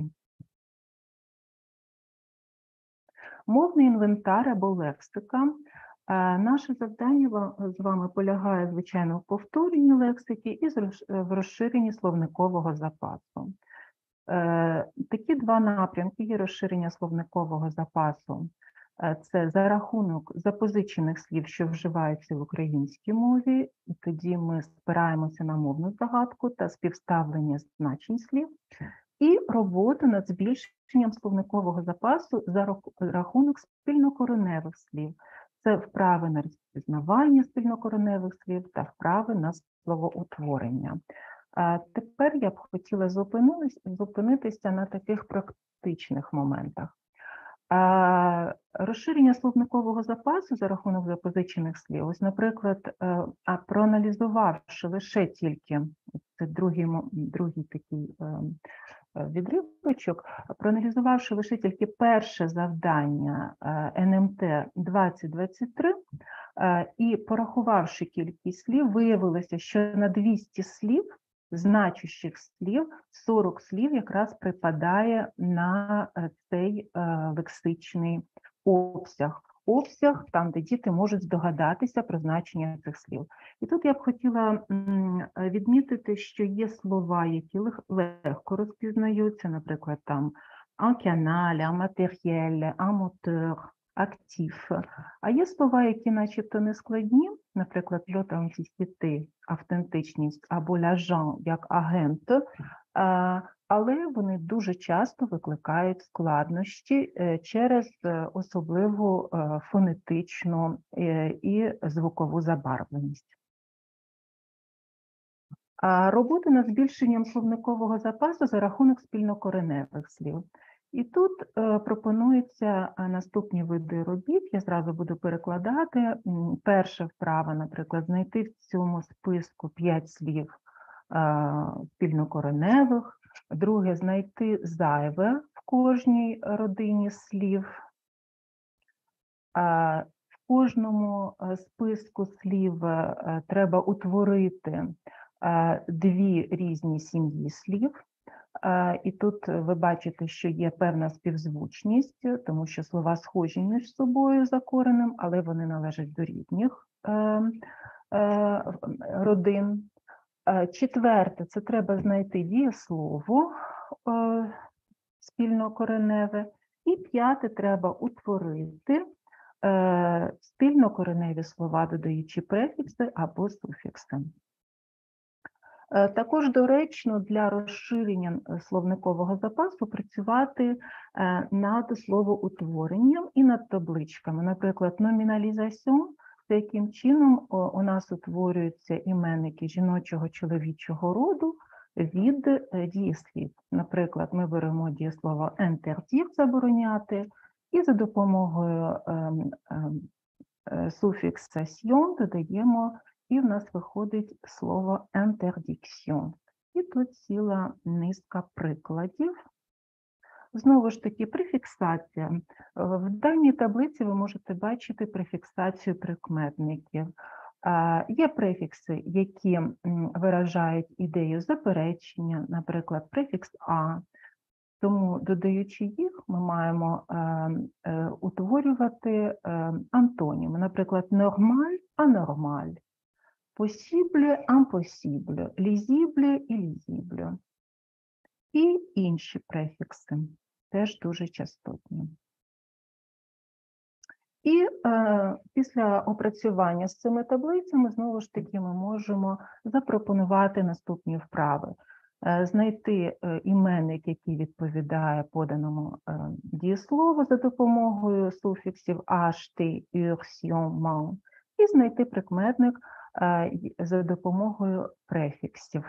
Мовний інвентар або лексика. Е, Наше завдання ва- з вами полягає, звичайно, в повторенні лексики і з розш- е, в розширенні словникового запасу. Е, Такі два напрямки є розширення словникового запасу. Е, Це за рахунок запозичених слів, що вживаються в українській мові, і тоді ми спираємося на мовну загадку та співставлення значень слів, і робота над збільшенням словникового запасу за рах- рахунок спільнокореневих слів. Це вправи на розпізнавання спільнокореневих слів та вправи на словоутворення. А тепер я б хотіла зупинитись- зупинитися на таких практичних моментах. А, Розширення словникового запасу за рахунок запозичених слів. Ось, наприклад, е, а проаналізувавши лише тільки, це другий, мо- другий такий е, е, відривочок, проаналізувавши лише тільки перше завдання е, ен ем те двадцять двадцять три е, і порахувавши кількість слів, виявилося, що на двісті слів, значущих слів, сорок слів якраз припадає на е, цей е, лексичний обсяг. Обсяг, там, де діти можуть здогадатися про значення цих слів. І тут я б хотіла м, відмітити, що є слова, які лег- легко розпізнаються, наприклад, там un canal, un matériel, un moteur, актив. А є слова, які начебто не складні, наприклад, l'authenticité, автентичність, або l'agent, як агент, а, але вони дуже часто викликають складнощі е, через е, особливу е, фонетичну е, і звукову забарвленість. А робота над збільшенням словникового запасу за рахунок спільнокореневих слів. І тут е, пропонуються е, наступні види робіт, я зразу буду перекладати. М, Перша вправа, наприклад, знайти в цьому списку п'ять слів е, спільнокореневих. Друге, знайти зайве в кожній родині слів. А, В кожному е, списку слів е, треба утворити е, дві різні сім'ї слів. Е, І тут ви бачите, що є певна співзвучність, тому що слова схожі між собою за коренем, але вони належать до різних е, е, родин. Е, Четверте, це треба знайти дієслово е, спільнокореневе. І п'яте, треба утворити е, спільнокореневі слова, додаючи префікси або суфікси. Е, Також доречно для розширення е, словникового запасу працювати е, над словоутворенням і над табличками. Наприклад, номіналізаціон – це яким чином о, у нас утворюються іменники жіночого, чоловічого роду від е, дієслів. Наприклад, ми беремо дієслово interdire – забороняти, і за допомогою ем, ем, е, суфікса «sion» додаємо, і в нас виходить слово interdiction. І тут ціла низка прикладів. Знову ж таки, префіксація. Е, В даній таблиці ви можете бачити префіксацію прикметників. Е, Є префікси, які м, виражають ідею заперечення, наприклад, префікс «а». Тому, додаючи їх, ми маємо е, е, утворювати е, антоніми. Наприклад, нормаль, анормаль. Possible, impossible, lisible, illisible. І інші префікси, теж дуже частотні. І е, після опрацювання з цими таблицями, знову ж таки, ми можемо запропонувати наступні вправи. Е, знайти е, іменник, який відповідає поданому е, дієслову за допомогою суфіксів «аш», «ти», «юр», «сьон», «ман», і знайти прикметник е, й- за допомогою префіксів.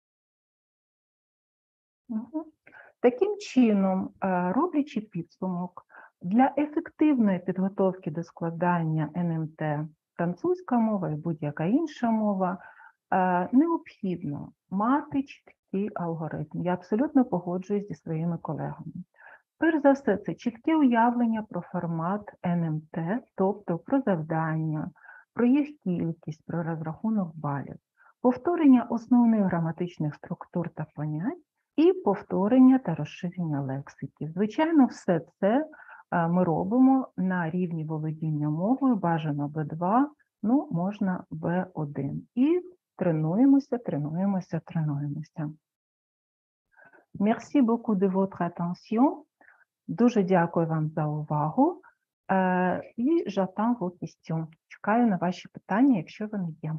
Мгм. Таким чином, е, роблячи підсумок, для ефективної підготовки до складання ен ем те французька мова і будь-яка інша мова е, необхідно мати чіткий алгоритм. Я абсолютно погоджуюсь зі своїми колегами. Перш за все, це чітке уявлення про формат ен ем те, тобто про завдання, про їх кількість, про розрахунок балів, повторення основних граматичних структур та понять, і повторення та розширення лексики. Звичайно, все це е, ми робимо на рівні володіння мовою, бажано бе два, ну, можна бе один. І тренуємося, тренуємося, тренуємося. Merci beaucoup de votre attention. Дуже дякую вам за увагу. Е, І j'attends vos questions. Чекаю на ваші питання, якщо вони є.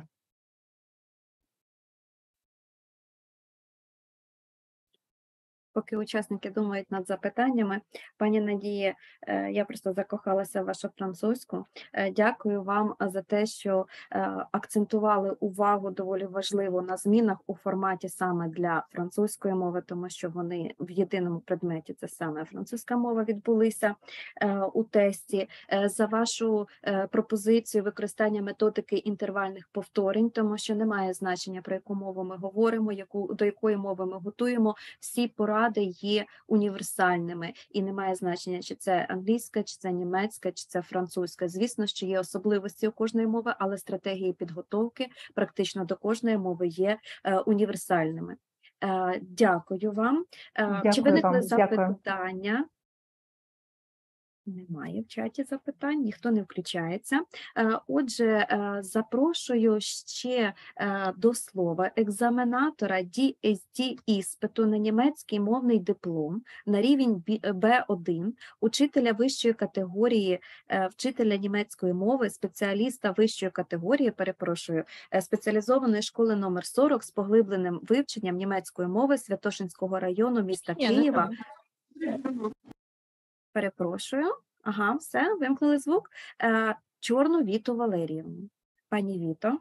Поки учасники думають над запитаннями, пані Надії, е, я просто закохалася в вашу французьку. Е, Дякую вам за те, що е, акцентували увагу доволі важливо на змінах у форматі саме для французької мови, тому що вони в єдиному предметі, це саме французька мова, відбулися е, у тесті. Е, За вашу е, пропозицію використання методики інтервальних повторень, тому що немає значення, про яку мову ми говоримо, яку, до якої мови ми готуємо, всі поради є універсальними, і немає значення, чи це англійська, чи це німецька, чи це французька. Звісно, що є особливості у кожної мови, але стратегії підготовки практично до кожної мови є е, універсальними. Е, Дякую вам. Е, Чи Дякую виникли вам, дякую. запитання? Немає в чаті запитань, ніхто не включається. Е, Отже, е, запрошую ще е, до слова екзаменатора ді ес ді-іспиту на німецький мовний диплом на рівень бе один, учителя вищої категорії, е, вчителя німецької мови, спеціаліста вищої категорії, перепрошую, е, спеціалізованої школи номер сорок з поглибленим вивченням німецької мови Святошинського району міста Києва. Перепрошую. Ага, все, вимкнули звук. Е, Чорну Віту Валеріївну. Пані Віто.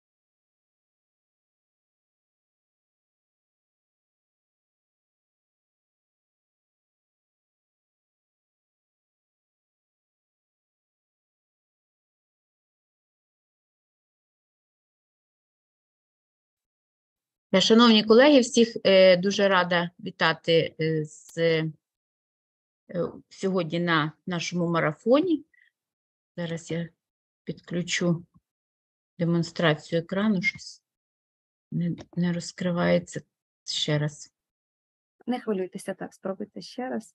Та, Шановні колеги, всіх е, дуже рада вітати е, з, е, сьогодні на нашому марафоні. Зараз я підключу демонстрацію екрану, щось не, не розкривається ще раз. Не хвилюйтеся, так, спробуйте ще раз.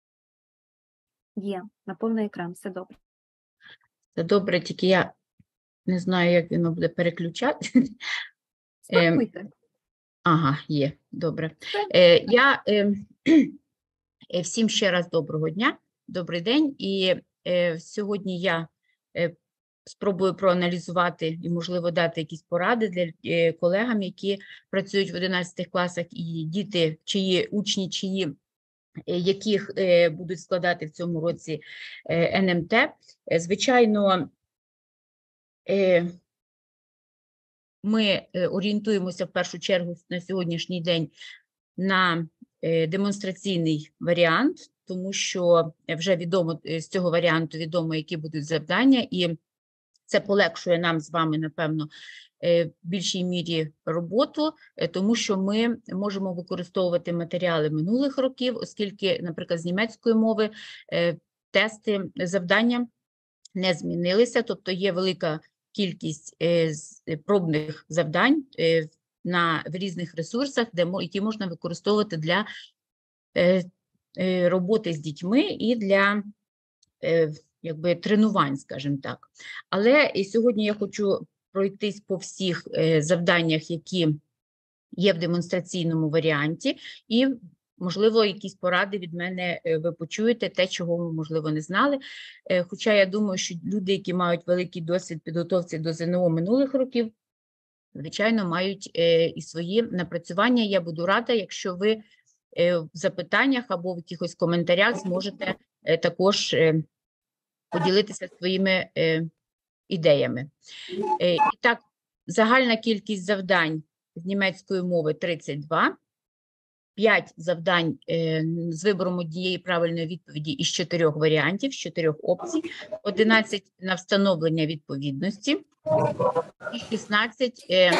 Є, на повний екран, все добре. Це добре, тільки я Не знаю, як воно буде переключати. Ем, Спробуйте. Ага, є, добре. Все. Е, я е, е, всім ще раз доброго дня, добрий день. І е, сьогодні я е, спробую проаналізувати і, можливо, дати якісь поради для е, колегам, які працюють в одинадцятих класах, і діти, чиї учні, чиї, е, яких е, будуть складати в цьому році е, ен ем те. Е, звичайно, е, ми е, орієнтуємося в першу чергу на сьогоднішній день на е, демонстраційний варіант, тому що вже відомо, е, з цього варіанту відомо, які будуть завдання, і це полегшує нам з вами, напевно, е, в більшій мірі роботу, е, тому що ми можемо використовувати матеріали минулих років, оскільки, наприклад, з німецької мови е, тести, завдання не змінилися, тобто є велика кількість е, з- е, пробних завдань е, на, в різних ресурсах, де, мо- які можна використовувати для е, е, роботи з дітьми і для е, якби, тренувань, скажімо так. Але і сьогодні я хочу пройтись по всіх е, завданнях, які є в демонстраційному варіанті, і, можливо, якісь поради від мене е, ви почуєте, те, чого ви, можливо, не знали. Е, Хоча я думаю, що люди, які мають великий досвід підготовці до зе ен о минулих років, звичайно, мають е, і свої напрацювання. Я буду рада, якщо ви е, в запитаннях або в якихось коментарях зможете е, також е, поділитися своїми е, ідеями. Е, І так, загальна кількість завдань з німецької мови тридцять два, п'ять завдань е, з вибором однієї правильної відповіді із чотирьох варіантів, з чотирьох опцій, одинадцять на встановлення відповідності і шістнадцять, е,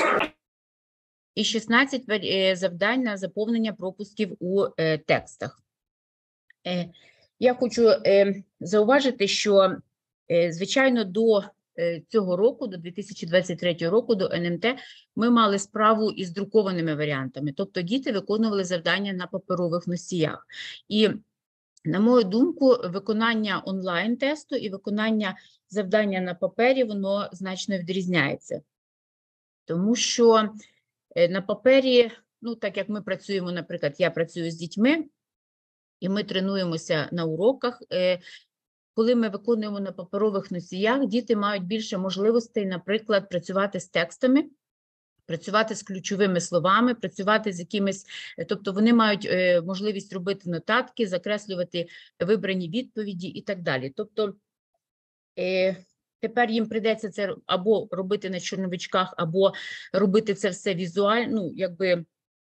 і шістнадцять варі- е, завдань на заповнення пропусків у е, текстах. Е, Я хочу е, зауважити, що, е, звичайно, до е, цього року, до дві тисячі двадцять третього року, до ен ем те, ми мали справу із друкованими варіантами, тобто діти виконували завдання на паперових носіях. І, на мою думку, виконання онлайн-тесту і виконання завдання на папері, воно значно відрізняється. Тому що е, на папері, ну, так як ми працюємо, наприклад, я працюю з дітьми, і ми тренуємося на уроках. Е, Коли ми виконуємо на паперових носіях, діти мають більше можливостей, наприклад, працювати з текстами, працювати з ключовими словами, працювати з якимись, е, тобто вони мають е, можливість робити нотатки, закреслювати вибрані відповіді і так далі. Тобто е, тепер їм прийдеться це або робити на чорновичках, або робити це все візуально, ну, якби,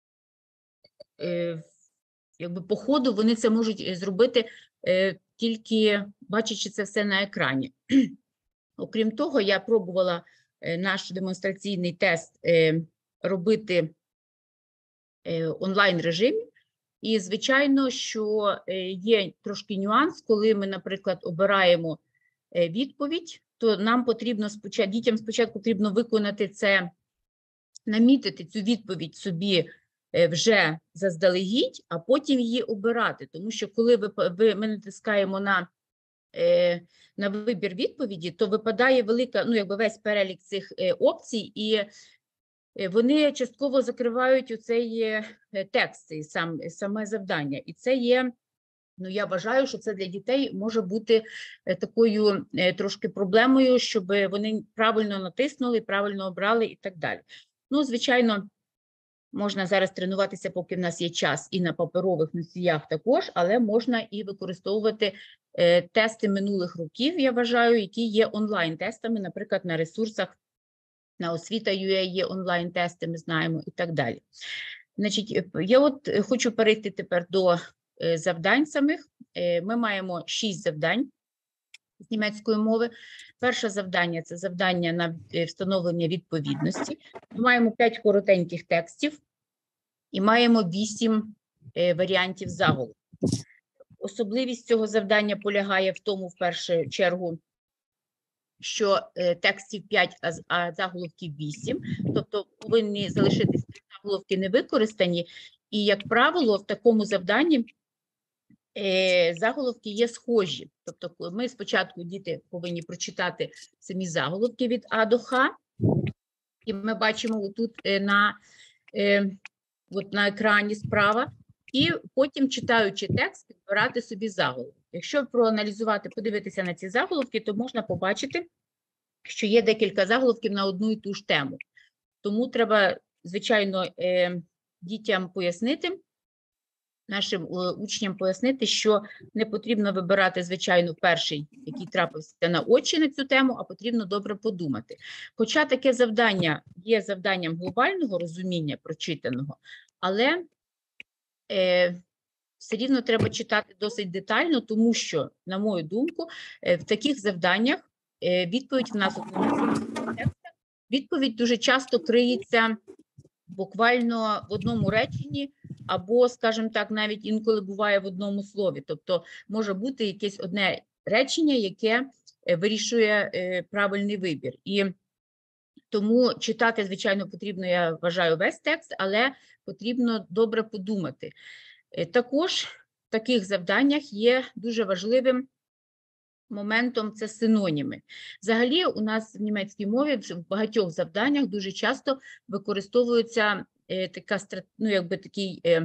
е, якби по ходу вони це можуть е, зробити е, тільки бачачи це все на екрані. Окрім того, я пробувала е, наш демонстраційний тест е, робити е, онлайн режимі. І, звичайно, що е, є трошки нюанс, коли ми, наприклад, обираємо е, відповідь, то нам потрібно спочатку, дітям спочатку потрібно виконати це, намітити цю відповідь собі е, вже заздалегідь, а потім її обирати. Тому що коли ви, ви, ми натискаємо на, е, на вибір відповіді, то випадає велика, ну, якби весь перелік цих е, опцій, і е, вони частково закривають оцей е, текст, цей сам, саме завдання. І це є, ну, я вважаю, що це для дітей може бути е, такою е, трошки проблемою, щоб вони правильно натиснули, правильно обрали і так далі. Ну, звичайно, можна зараз тренуватися, поки в нас є час, і на паперових носіях також, але можна і використовувати е, тести минулих років, я вважаю, які є онлайн-тестами, наприклад, на ресурсах, на освіта точка ю а є онлайн-тести, ми знаємо, і так далі. Значить, е, я от е, хочу перейти тепер до е, завдань самих. Е, ми маємо шість завдань з німецької мови. Перше завдання – це завдання на е, встановлення відповідності. Ми маємо п'ять коротеньких текстів і маємо вісім е, варіантів заголовку. Особливість цього завдання полягає в тому, в першу чергу, що е, текстів п'ять, а, з- а заголовків вісім, тобто повинні залишитися заголовки невикористані. І, як правило, в такому завданні е, заголовки є схожі. Тобто ко- ми спочатку, діти, повинні прочитати самі заголовки від А до Х, і ми бачимо отут е, на, е, от на екрані справа, і потім, читаючи текст, підбирати собі заголовок. Якщо проаналізувати, подивитися на ці заголовки, то можна побачити, що є декілька заголовків на одну і ту ж тему. Тому треба, звичайно, е, дітям пояснити, нашим е, учням пояснити, що не потрібно вибирати, звичайно, перший, який трапився на очі на цю тему, а потрібно добре подумати. Хоча таке завдання є завданням глобального розуміння прочитаного, але е, все рівно треба читати досить детально, тому що, на мою думку, е, в таких завданнях е, відповідь в нас от на цих текстах, відповідь дуже часто криється буквально в одному реченні, або, скажімо так, навіть інколи буває в одному слові. Тобто може бути якесь одне речення, яке е, вирішує е, правильний вибір. І тому читати, звичайно, потрібно, я вважаю, весь текст, але потрібно добре подумати. Е, Також в таких завданнях є дуже важливим моментом – це синоніми. Взагалі, у нас в німецькій мові в багатьох завданнях дуже часто використовується е, така, стра- ну, якби такий, е,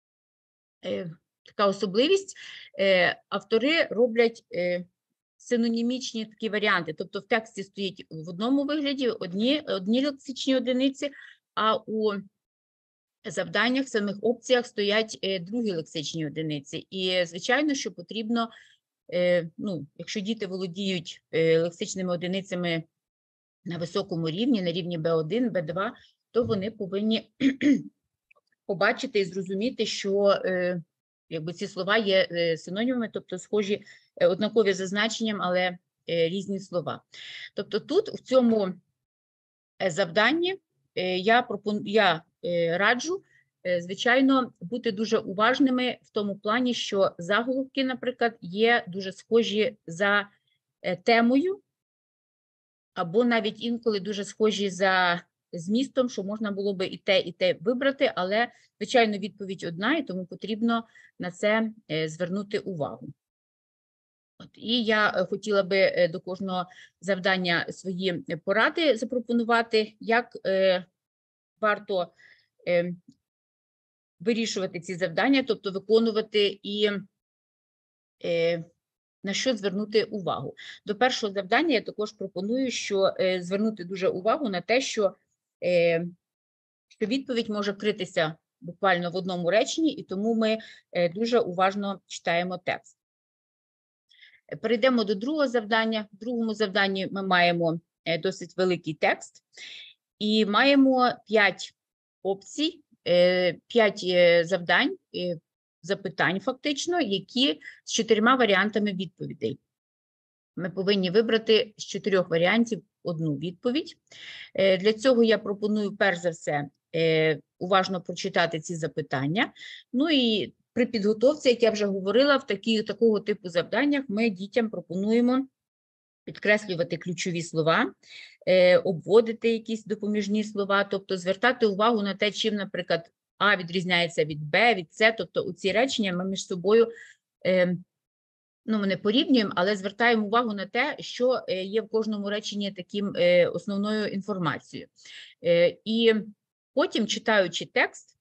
е, така особливість. Е, автори роблять е, синонімічні такі варіанти. Тобто в тексті стоїть в одному вигляді одні, одні лексичні одиниці, а у завданнях, в самих опціях стоять е, другі лексичні одиниці. І, звичайно, що потрібно, е, ну, якщо діти володіють е, лексичними одиницями на високому рівні, на рівні Б один, Б два, то вони повинні побачити і зрозуміти, що е, якби ці слова є е, синонімами, тобто схожі, е, однакові за значенням, але е, різні слова. Тобто тут, в цьому е, завданні, е, я, пропон... я е, раджу, е, звичайно, бути дуже уважними в тому плані, що заголовки, наприклад, є дуже схожі за е, темою, або навіть інколи дуже схожі за змістом, що можна було би і те, і те вибрати, але, звичайно, відповідь одна, і тому потрібно на це е, звернути увагу. От, і я е, хотіла би е, до кожного завдання свої поради запропонувати, як е, варто е, вирішувати ці завдання, тобто виконувати і е, на що звернути увагу. До першого завдання я також пропоную, що е, звернути дуже увагу на те, що, е, що відповідь може критися буквально в одному реченні, і тому ми е, дуже уважно читаємо текст. Перейдемо до другого завдання. В другому завданні ми маємо е, досить великий текст і маємо п'ять опцій, е, п'ять е, завдань, е, запитань фактично, які з чотирма варіантами відповідей. Ми повинні вибрати з чотирьох варіантів одну відповідь. Е, Для цього я пропоную, перш за все, е, уважно прочитати ці запитання. Ну і при підготовці, як я вже говорила, в такі, такого типу завданнях ми дітям пропонуємо підкреслювати ключові слова, е, обводити якісь допоміжні слова, тобто звертати увагу на те, чим, наприклад, А відрізняється від Б, від С, тобто у ці речення ми між собою е, ну, ми не порівнюємо, але звертаємо увагу на те, що е, є в кожному реченні таким е, основною інформацією. Е, і потім, читаючи текст,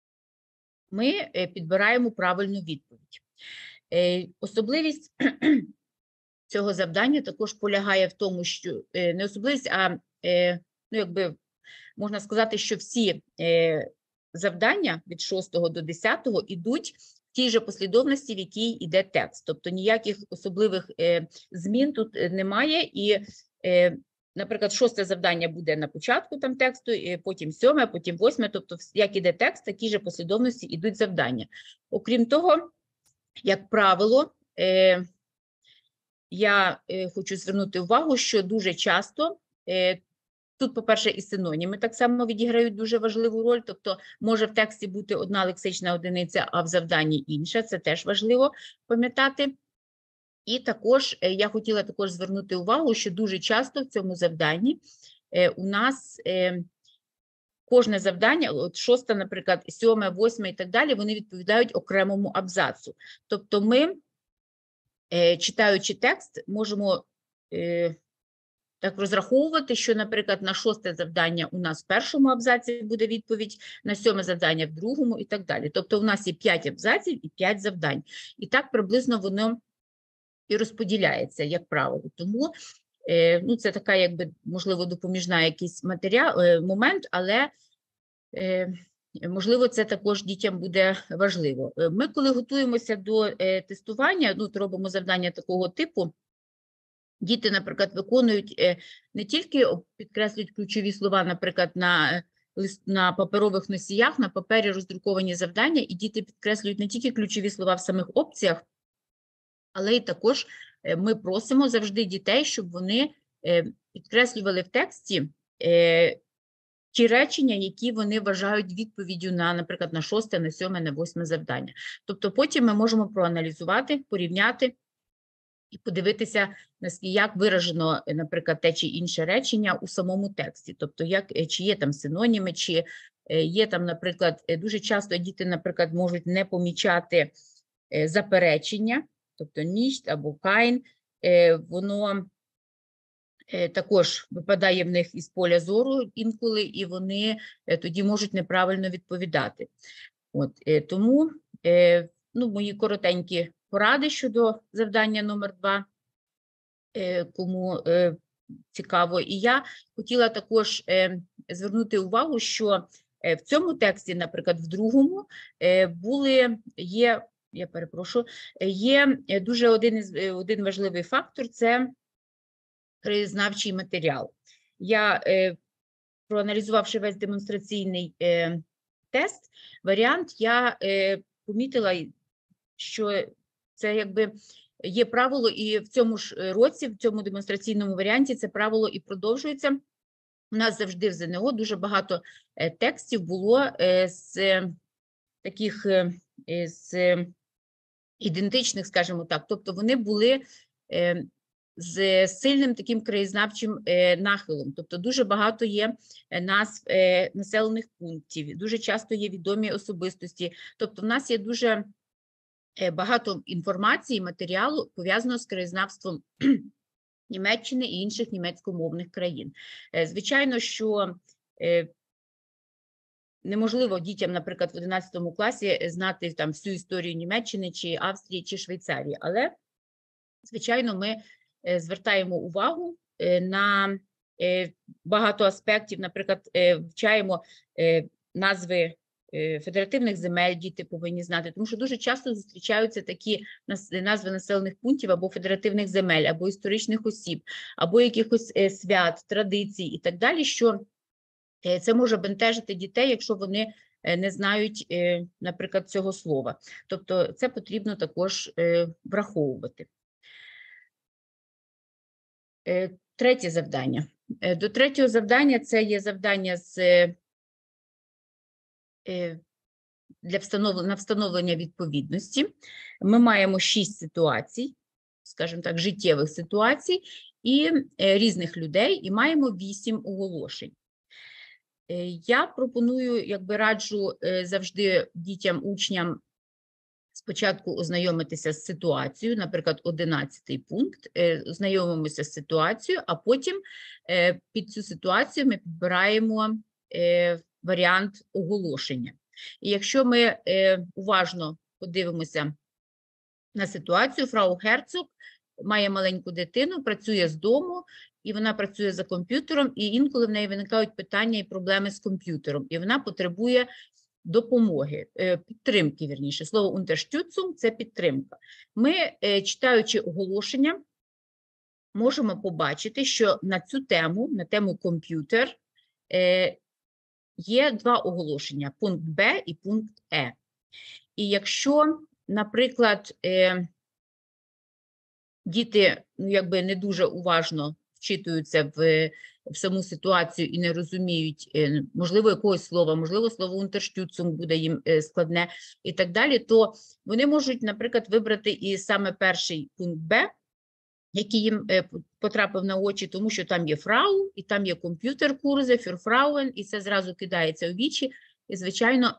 ми е, підбираємо правильну відповідь. Е, особливість цього завдання також полягає в тому, що е, не особливість, а е, ну, якби можна сказати, що всі е, завдання від шостого до десятого йдуть в тій же послідовності, в якій йде текст. Тобто ніяких особливих е, змін тут немає. І, е, наприклад, шосте завдання буде на початку там тексту, і потім сьоме, потім восьме. Тобто, як іде текст, в такій же послідовності йдуть завдання. Окрім того, як правило, е, я е, хочу звернути увагу, що дуже часто е, тут, по-перше, і синоніми так само відіграють дуже важливу роль, тобто може в тексті бути одна лексична одиниця, а в завданні інша, це теж важливо пам'ятати. І також е, я хотіла також звернути увагу, що дуже часто в цьому завданні е, у нас е, кожне завдання, от шосте, наприклад, сьоме, восьме і так далі, вони відповідають окремому абзацу. Тобто ми, е, читаючи текст, можемо е, так розраховувати, що, наприклад, на шосте завдання у нас в першому абзаці буде відповідь, на сьоме завдання в другому і так далі. Тобто у нас є п'ять абзаців і п'ять завдань. І так приблизно воно і розподіляється, як правило. Тому е, ну, це така, якби, можливо, допоміжна якийсь матеріал, е, момент, але е, можливо, це також дітям буде важливо. Е, Ми, коли готуємося до е, тестування, ну, робимо завдання такого типу, діти, наприклад, виконують е, не тільки підкреслюють ключові слова, наприклад, на, е, лист- на паперових носіях, на папері роздруковані завдання, і діти підкреслюють не тільки ключові слова в самих опціях, але й також е, ми просимо завжди дітей, щоб вони е, підкреслювали в тексті е, ті речення, які вони вважають відповіддю на, наприклад, на шосте, на сьоме, на восьме завдання. Тобто потім ми можемо проаналізувати, порівняти і подивитися, наскільки як виражено, е, наприклад, те чи інше речення у самому тексті. Тобто, як, е, чи є там синоніми, чи е, є там, наприклад, е, дуже часто діти, наприклад, можуть не помічати е, заперечення, тобто «nicht» або «kein», е, воно е, також випадає в них із поля зору інколи, і вони е, тоді можуть неправильно відповідати. От, е, тому е, ну, мої коротенькі поради щодо завдання номер два, е, кому е, цікаво. І я хотіла також е, звернути увагу, що е, в цьому тексті, наприклад, в другому, е, були, є, я перепрошую, е, є е, дуже один, із, е, один важливий фактор – це краєзнавчий матеріал. Я, е, проаналізувавши весь демонстраційний е, тест, варіант, я е, помітила, що це якби є правило і в цьому ж році, в цьому демонстраційному варіанті це правило і продовжується. У нас завжди в ЗНО дуже багато е, текстів було е, з е, таких е, з ідентичних, скажімо так, тобто вони були е, з сильним таким краєзнавчим е, нахилом. Тобто дуже багато є е, назв е, населених пунктів, дуже часто є відомі особистості. Тобто в нас є дуже е, багато інформації, матеріалу, пов'язаного з краєзнавством Німеччини і інших німецькомовних країн. Е, звичайно, що е, неможливо дітям, наприклад, в одинадцятому класі знати там всю історію Німеччини, чи Австрії, чи Швейцарії, але, звичайно, ми е, звертаємо увагу е, на е, багато аспектів, наприклад, е, вчаємо е, назви е, федеративних земель, діти повинні знати, тому що дуже часто зустрічаються такі нас- назви населених пунктів або федеративних земель, або історичних осіб, або якихось е, свят, традицій і так далі, що Е, це може бентежити дітей, якщо вони е, не знають, е, наприклад, цього слова. Тобто це потрібно також е, враховувати. Е, Третє завдання. Е, До третього завдання це є завдання з, е, для встановлення, на встановлення відповідності. Ми маємо шість ситуацій, скажімо так, життєвих ситуацій і е, різних людей, і маємо вісім оголошень. Е, Я пропоную, якби раджу е, завжди дітям, учням спочатку ознайомитися з ситуацією, наприклад, одинадцятий пункт, е, ознайомимося з ситуацією, а потім е, під цю ситуацію ми підбираємо е, варіант оголошення. І якщо ми е, уважно подивимося на ситуацію, фрау Герцог має маленьку дитину, працює з дому, і вона працює за комп'ютером, і інколи в неї виникають питання і проблеми з комп'ютером, і вона потребує допомоги, е, підтримки, вірніше. Слово «Unterstützung» – це підтримка. Ми, е, читаючи оголошення, можемо побачити, що на цю тему, на тему комп'ютер, е, є два оголошення – пункт Б і пункт Е. І якщо, наприклад, е, діти, ну, якби не дуже уважно вчитуються в, в саму ситуацію і не розуміють, е, можливо, якогось слова, можливо, слово «Unterstützung» буде їм е, складне і так далі, то вони можуть, наприклад, вибрати і саме перший пункт Б, який їм е, потрапив на очі, тому що там є фрау, і там є комп'ютер-курси, фюрфрауен, і це зразу кидається у вічі. І, звичайно,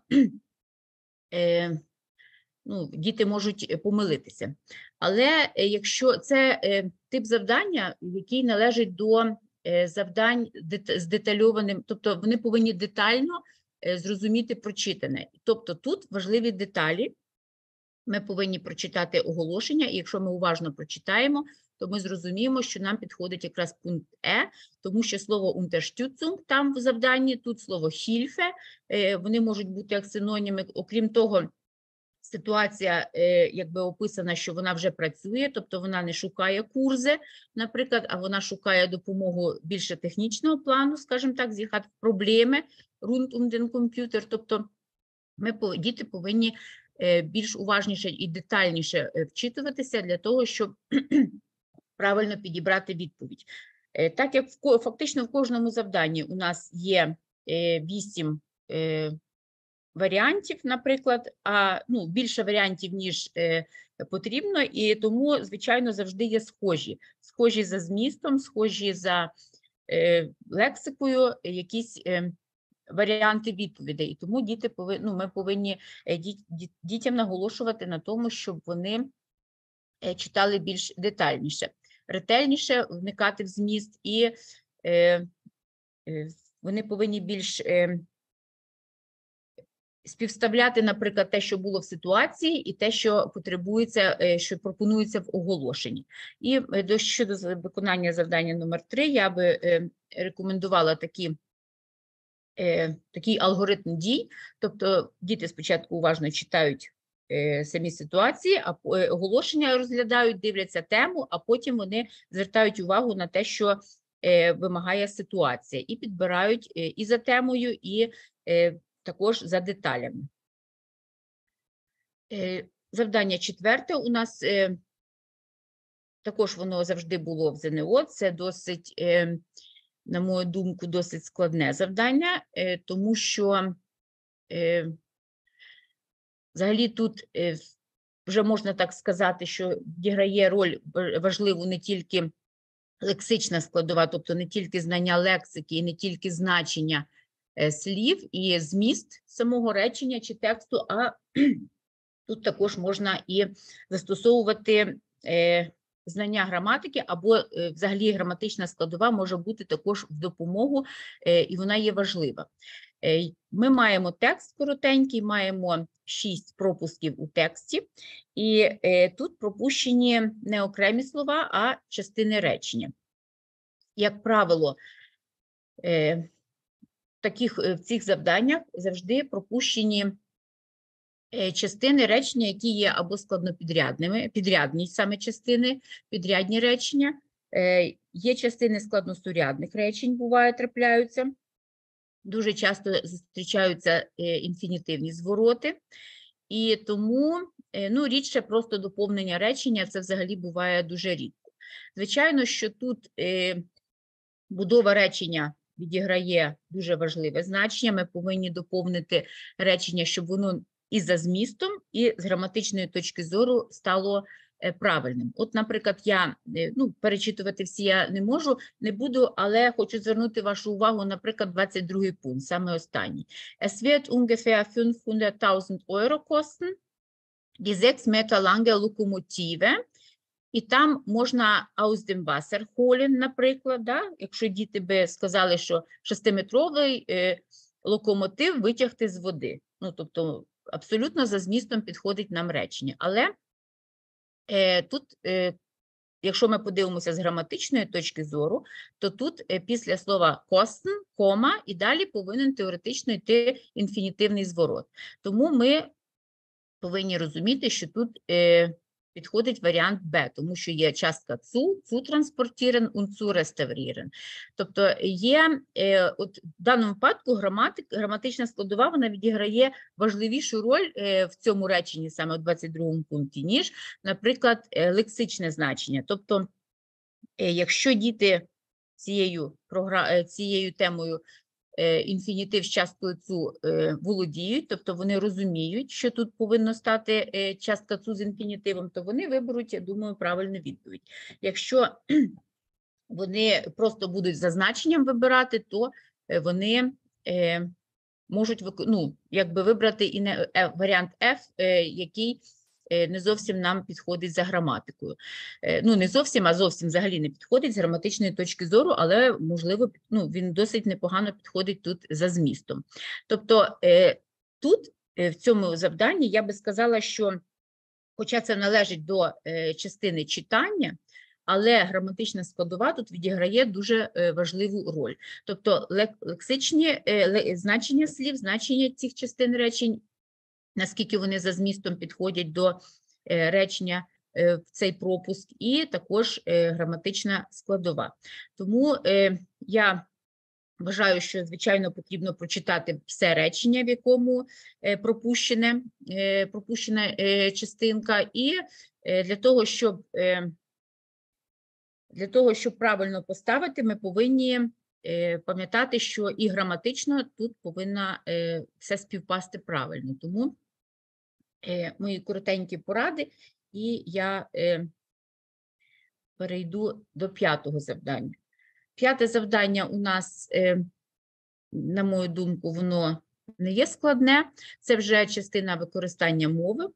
е, ну, діти можуть помилитися. Але е, якщо це е, тип завдання, який належить до е, завдань дет- з детальованим, тобто вони повинні детально е, зрозуміти прочитане. Тобто тут важливі деталі. Ми повинні прочитати оголошення, і якщо ми уважно прочитаємо, то ми зрозуміємо, що нам підходить якраз пункт Е, тому що слово Unterstützung там в завданні, тут слово Hilfe, е, вони можуть бути як синоніми. Окрім того, ситуація е, якби описана, що вона вже працює, тобто вона не шукає курси, наприклад, а вона шукає допомогу більше технічного плану, скажімо так, sie hat Probleme rund um den Computer, тобто ми, пов- діти повинні е, більш уважніше і детальніше е, вчитуватися для того, щоб правильно підібрати відповідь. Е, Так як в ко- фактично в кожному завданні у нас є е, вісім е, варіантів, наприклад, а ну, більше варіантів, ніж е, потрібно, і тому, звичайно, завжди є схожі. Схожі за змістом, схожі за е, лексикою, якісь е, варіанти відповідей. І тому діти повинні, ну, ми повинні е, діт, діт, дітям наголошувати на тому, щоб вони е, читали більш детальніше, ретельніше вникати в зміст, і е, е, вони повинні більш е, співставляти, наприклад, те, що було в ситуації, і те, що потребується, е, що пропонується в оголошенні. І е, до щодо за- виконання завдання номер три, я би е, рекомендувала такі, е, такий алгоритм дій. Тобто діти спочатку уважно читають е, самі ситуації, а по- е, оголошення розглядають, дивляться тему, а потім вони звертають увагу на те, що е, вимагає ситуація, і підбирають е, і за темою, і е, також за деталями. Е, Завдання четверте у нас, е, також воно завжди було в ЗНО, це досить, е, на мою думку, досить складне завдання, е, тому що е, взагалі тут е, вже можна так сказати, що відіграє роль ва- важливу не тільки лексична складова, тобто не тільки знання лексики і не тільки значення е, слів і зміст самого речення чи тексту, а тут також можна і застосовувати е, знання граматики, або е, взагалі граматична складова може бути також в допомогу, е, і вона є важлива. Е, Ми маємо текст коротенький, маємо шість пропусків у тексті, і е, тут пропущені не окремі слова, а частини речення. Як правило, е, в таких, е, в цих завданнях завжди пропущені е, частини речення, які є або складнопідрядними, підрядні саме частини, підрядні речення, е, є частини складносторядних речень, буває, трапляються. Дуже часто зустрічаються е, інфінітивні звороти, і тому, е, ну, рідше просто доповнення речення, це взагалі буває дуже рідко. Звичайно, що тут е, будова речення відіграє дуже важливе значення. Ми повинні доповнити речення, щоб воно і за змістом, і з граматичної точки зору стало е, правильним. От, наприклад, я, е, ну, перечитувати всі я не можу, не буду, але хочу звернути вашу увагу, наприклад, двадцять другий пункт, саме останній. Es wird ungefähr fünfhunderttausend Euro kosten, die sechs Meter lange Lokomotive. І там можна aus dem Wasser holen, наприклад, да? Якщо діти би сказали, що шестиметровий е, локомотив витягти з води. Ну, тобто, абсолютно за змістом підходить нам речення. Але е, тут, е, якщо ми подивимося з граматичної точки зору, то тут е, після слова kosten, кома, і далі повинен теоретично йти інфінітивний зворот. Тому ми повинні розуміти, що тут е, підходить варіант Б, тому що є частка цу, цу транспортірен, und zu restaurieren. Тобто є, е, от в даному випадку граматик, граматична складова, вона відіграє важливішу роль е, в цьому реченні, саме у двадцять другому пункті, ніж, наприклад, е, лексичне значення. Тобто, е, якщо діти цією, програ... е, цією темою е, інфінітив з часткою цу е, володіють, тобто вони розуміють, що тут повинно стати е, частка цу з інфінітивом, то вони виберуть, я думаю, правильну відповідь. Якщо вони просто будуть за значенням вибирати, то е, вони е, можуть вик- ну, якби вибрати і не, е, варіант F, е, який е, не зовсім нам підходить за граматикою. Е, ну, не зовсім, а зовсім взагалі не підходить з граматичної точки зору, але, можливо, під- ну, він досить непогано підходить тут за змістом. Тобто е, тут, е, в цьому завданні, я би сказала, що, хоча це належить до е, частини читання, але граматична складова тут відіграє дуже е, важливу роль. Тобто лек- лексичні е, ле- значення слів, значення цих частин речень, наскільки вони за змістом підходять до е, речення е, в цей пропуск, і також е, граматична складова. Тому е, я вважаю, що, звичайно, потрібно прочитати все речення, в якому е, пропущене, е, пропущена е, частинка, і е, для того, щоб е, Для того, щоб правильно поставити, ми повинні е, пам'ятати, що і граматично тут повинна е, все співпасти правильно. Тому е, мої коротенькі поради, і я е, перейду до п'ятого завдання. П'яте завдання у нас, е, на мою думку, воно не є складне. Це вже частина використання мови.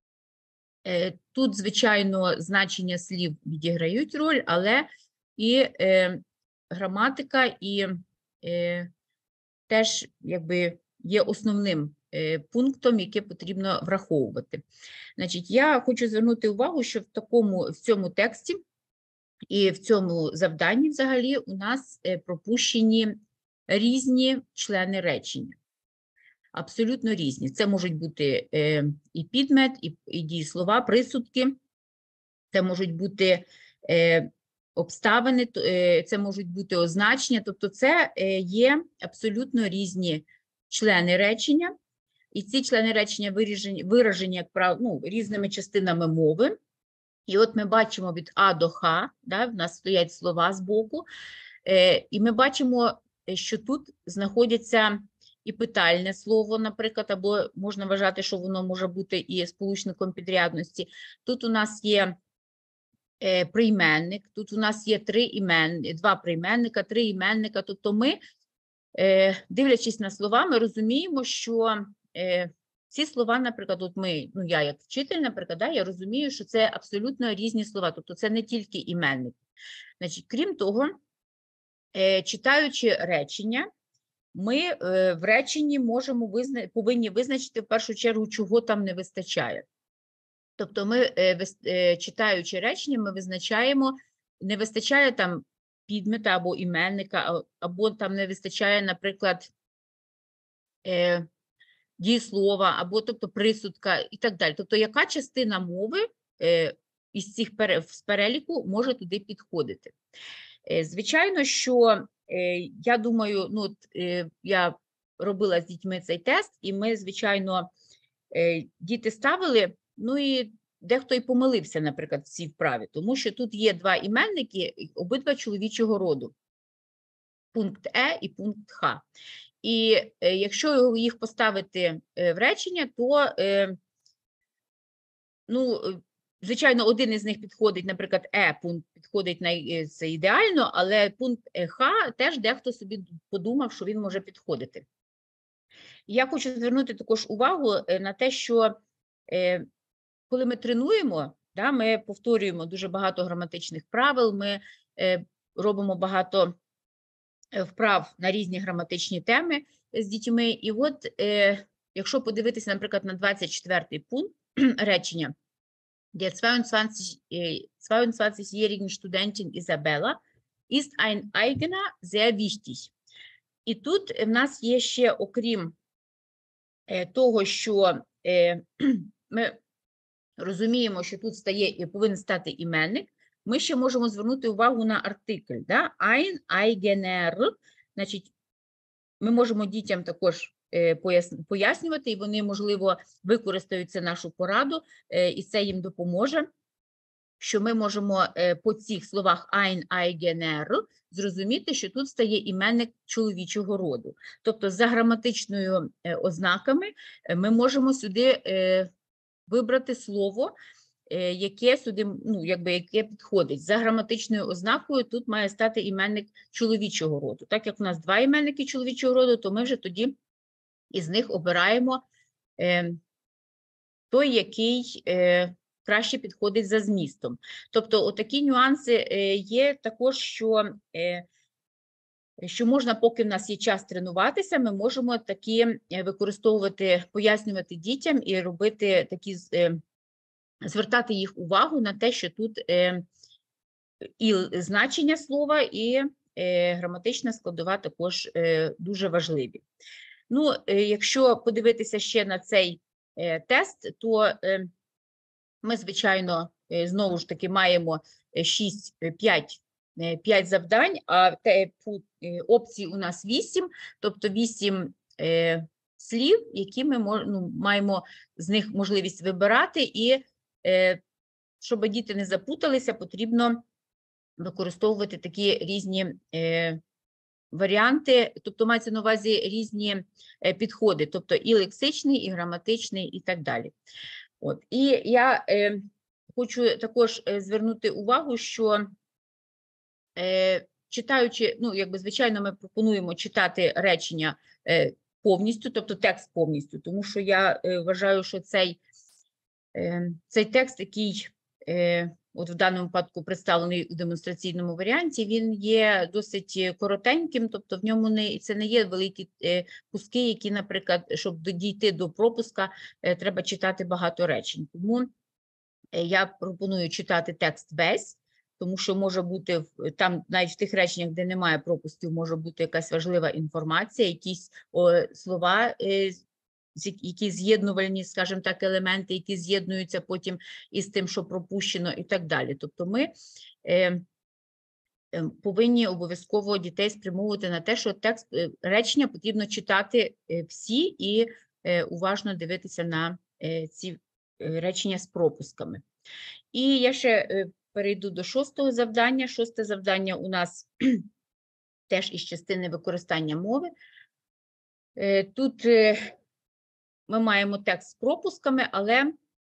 Е, Тут, звичайно, значення слів відіграють роль, але і е, граматика, і е, теж якби є основним е, пунктом, який потрібно враховувати. Значить, я хочу звернути увагу, що в такому, в цьому тексті і в цьому завданні взагалі у нас е, пропущені різні члени речення. Абсолютно різні. Це можуть бути е, і підмет, і, і дієслова, присудки, це можуть бути е, обставини, е, це можуть бути означення, тобто це е, є абсолютно різні члени речення, і ці члени речення виражені, виражені як правило, ну, різними частинами мови. І от ми бачимо від А до Х, да, в нас стоять слова збоку, е, і ми бачимо, що тут знаходяться і питальне слово, наприклад, або можна вважати, що воно може бути і сполучником підрядності. Тут у нас є е, прийменник, тут у нас є три імен, два прийменника, три іменника. Тобто ми, е, дивлячись на слова, ми розуміємо, що е, ці слова, наприклад, от ми, ну я як вчитель, наприклад, да, я розумію, що це абсолютно різні слова, тобто це не тільки іменник. Значить, крім того, е, читаючи речення, ми е, в реченні можемо визна... повинні визначити в першу чергу, чого там не вистачає. Тобто ми, е, вис... е, читаючи речення, ми визначаємо, не вистачає там підмета або іменника, або там не вистачає, наприклад, е, дієслова, або тобто присудка і так далі. Тобто яка частина мови е, із цих пере... з переліку може туди підходити. Е, звичайно, що я думаю, ну, я робила з дітьми цей тест, і ми, звичайно, діти ставили, ну і дехто і помилився, наприклад, в цій вправі, тому що тут є два іменники, обидва чоловічого роду. Пункт Е і пункт Х. І якщо їх поставити в речення, то, ну, звичайно, один із них підходить, наприклад, Е пункт підходить на це ідеально, але пункт Х теж дехто собі подумав, що він може підходити. Я хочу звернути також увагу на те, що е, коли ми тренуємо, да, ми повторюємо дуже багато граматичних правил, ми е, робимо багато вправ на різні граматичні теми з дітьми. І от, е, якщо подивитися, наприклад, на двадцять четвертий пункт речення, Der zweiundzwanzigjährigen Studentin Isabella ist ein eigener sehr wichtig. І тут в нас є ще, окрім того, що ми розуміємо, що тут стає, повинен стати іменник, ми ще можемо звернути увагу на артикль. Да? Ein eigener, значить, ми можемо дітям також пояснювати, і вони, можливо, використають це нашу пораду, і це їм допоможе. що ми можемо е, по цих словах ein, eigener зрозуміти, що тут стає іменник чоловічого роду. Тобто за граматичною е, ознаками е, ми можемо сюди е, вибрати слово, е, яке сюди, ну, якби, яке підходить. За граматичною ознакою тут має стати іменник чоловічого роду. Так як у нас два іменники чоловічого роду, то ми вже тоді із них обираємо е, той, який е, краще підходить за змістом. Тобто отакі нюанси е, є також, що, е, що можна, поки в нас є час тренуватися, ми можемо такі е, використовувати, пояснювати дітям і робити такі, е, звертати їх увагу на те, що тут е, і значення слова, і е, граматична складова також е, дуже важливі. Ну, е, якщо подивитися ще на цей е, тест, то е, ми, звичайно, е, знову ж таки маємо шість, п'ять, п'ять завдань, а те, е, опцій у нас вісім, тобто вісім е, слів, які ми мож, ну, маємо з них можливість вибирати, і е, щоб діти не запуталися, потрібно використовувати такі різні е, варіанти, тобто мається на увазі різні е, підходи, тобто і лексичний, і граматичний, і так далі. От. І я е, хочу також е, звернути увагу, що е, читаючи, ну, якби, звичайно, ми пропонуємо читати речення е, повністю, тобто текст повністю, тому що я е, вважаю, що цей, е, цей текст, який е, от в даному випадку представлений у демонстраційному варіанті, він є досить коротеньким, тобто в ньому не, це не є великі е, куски, які, наприклад, щоб дійти до пропуска, е, треба читати багато речень. Тому е, я пропоную читати текст весь, тому що може бути, там навіть в тих реченнях, де немає пропусків, може бути якась важлива інформація, якісь о, слова, е, які з'єднувальні, скажімо так, елементи, які з'єднуються потім із тим, що пропущено, і так далі. Тобто ми е, е, повинні обов'язково дітей спрямовувати на те, що текст е, речення потрібно читати е, всі і е, уважно дивитися на е, ці е, речення з пропусками. І я ще е, перейду до шостого завдання. Шосте завдання у нас теж із частини використання мови. Е, тут е, ми маємо текст з пропусками, але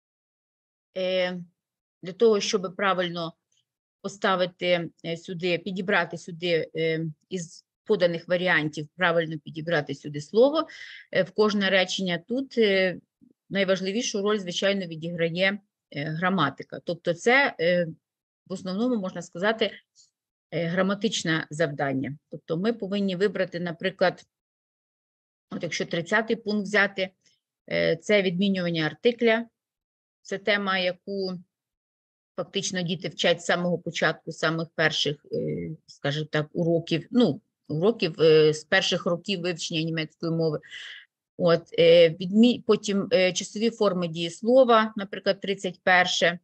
е, для того, щоб правильно поставити сюди, підібрати сюди е, із поданих варіантів, правильно підібрати сюди слово е, в кожне речення, тут е, найважливішу роль, звичайно, відіграє е, граматика. Тобто це е, в основному, можна сказати, е, граматичне завдання. Тобто ми повинні вибрати, наприклад, от якщо тридцятий пункт взяти, це відмінювання артикля, це тема, яку фактично діти вчать з самого початку, з самих перших, скажімо так, уроків, ну, уроків з перших років вивчення німецької мови. От, відмі... Потім часові форми дієслова, наприклад, тридцять перше,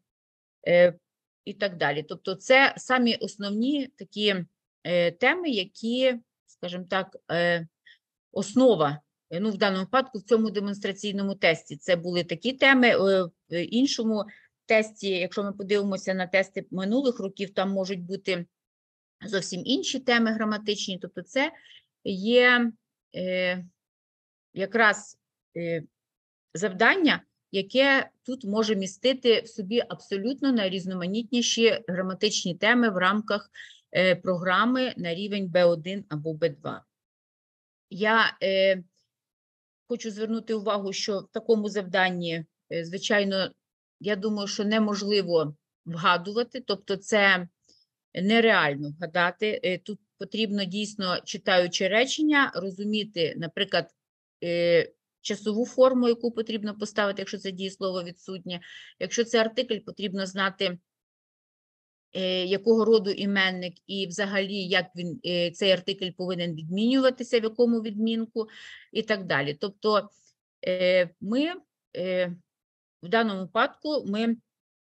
і так далі. Тобто це самі основні такі теми, які, скажімо так, основа. Ну, в даному випадку в цьому демонстраційному тесті це були такі теми, в іншому тесті, якщо ми подивимося на тести минулих років, там можуть бути зовсім інші теми граматичні, тобто це є е, якраз е, завдання, яке тут може містити в собі абсолютно найрізноманітніші граматичні теми в рамках е, програми на рівень Б один або Б два. Я е, хочу звернути увагу, що в такому завданні, е, звичайно, я думаю, що неможливо вгадувати, тобто це нереально вгадати. Е, тут потрібно дійсно, читаючи речення, розуміти, наприклад, е, часову форму, яку потрібно поставити, якщо це дієслово відсутнє. Якщо це артикль, потрібно знати, якого роду іменник і взагалі, як він, цей артикль повинен відмінюватися, в якому відмінку і так далі. Тобто ми в даному випадку ми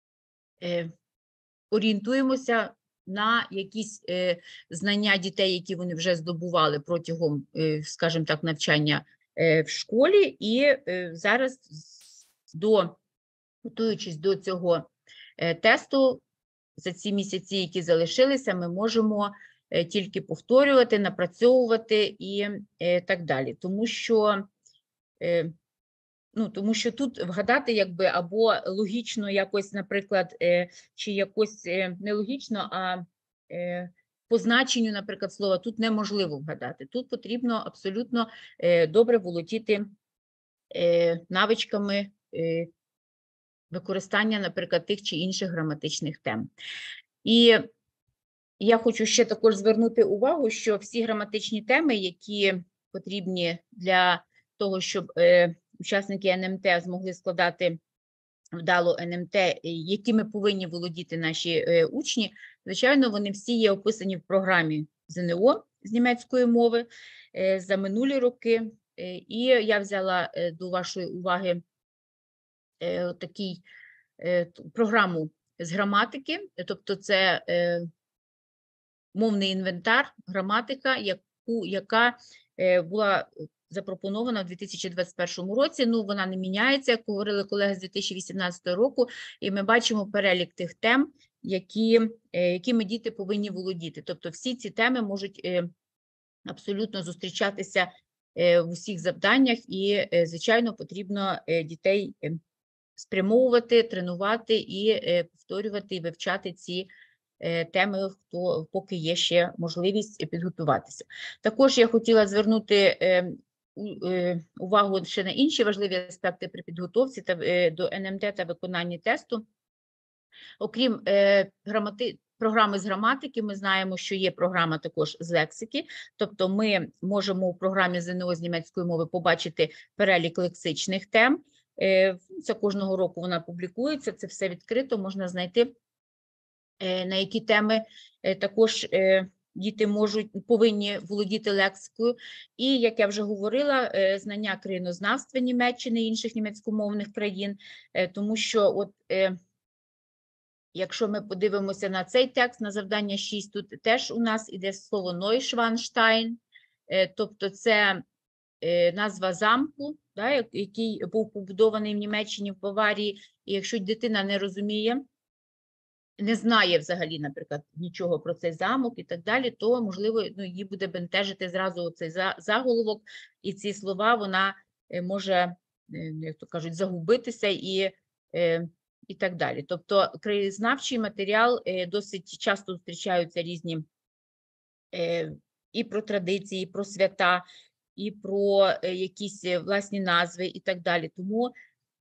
орієнтуємося на якісь знання дітей, які вони вже здобували протягом, скажімо так, навчання в школі, і зараз, до, готуючись до цього тесту, за ці місяці, які залишилися, ми можемо е, тільки повторювати, напрацьовувати і е, так далі. Тому що, е, ну, тому що тут вгадати якби або логічно якось, наприклад, е, чи якось е, не логічно, а е, по значенню, наприклад, слова, тут неможливо вгадати. Тут потрібно абсолютно е, добре володіти е, навичками е, використання, наприклад, тих чи інших граматичних тем. І я хочу ще також звернути увагу, що всі граматичні теми, які потрібні для того, щоб е, учасники ен ем те змогли складати вдало ен ем те, якими повинні володіти наші е, учні, звичайно, вони всі є описані в програмі зе ен о з німецької мови е, за минулі роки. Е, і я взяла е, до вашої уваги е, такий е, програму з граматики, тобто це е, мовний інвентар, граматика, яку, яка е, була запропонована в дві тисячі двадцять першому році. Ну, вона не міняється, як говорили колеги з дві тисячі вісімнадцятого року, і ми бачимо перелік тих тем, які, е, якими діти повинні володіти. Тобто всі ці теми можуть е, абсолютно зустрічатися е, в усіх завданнях, і, е, звичайно, потрібно е, дітей е, спрямовувати, тренувати і е, повторювати, і вивчати ці е, теми, хто, поки є ще можливість підготуватися. Також я хотіла звернути е, е, увагу ще на інші важливі аспекти при підготовці та, е, до ен ем те та виконанні тесту. Окрім е, грамати... програми з граматики, ми знаємо, що є програма також з лексики, тобто ми можемо у програмі зе ен о з німецької мови побачити перелік лексичних тем. Це кожного року вона публікується, це все відкрито, можна знайти, на які теми також діти можуть, повинні володіти лексикою. І, як я вже говорила, знання країнознавства Німеччини і інших німецькомовних країн, тому що от, якщо ми подивимося на цей текст, на завдання шість, тут теж у нас іде слово Neuschwanstein, тобто це назва замку, да, який був побудований в Німеччині, в Баварії, і якщо дитина не розуміє, не знає взагалі, наприклад, нічого про цей замок і так далі, то, можливо, ну, її буде бентежити зразу цей заголовок, і ці слова вона може, як то кажуть, загубитися і, і так далі. Тобто краєзнавчий матеріал досить часто зустрічаються різні і про традиції, і про свята, і про якісь власні назви і так далі. Тому,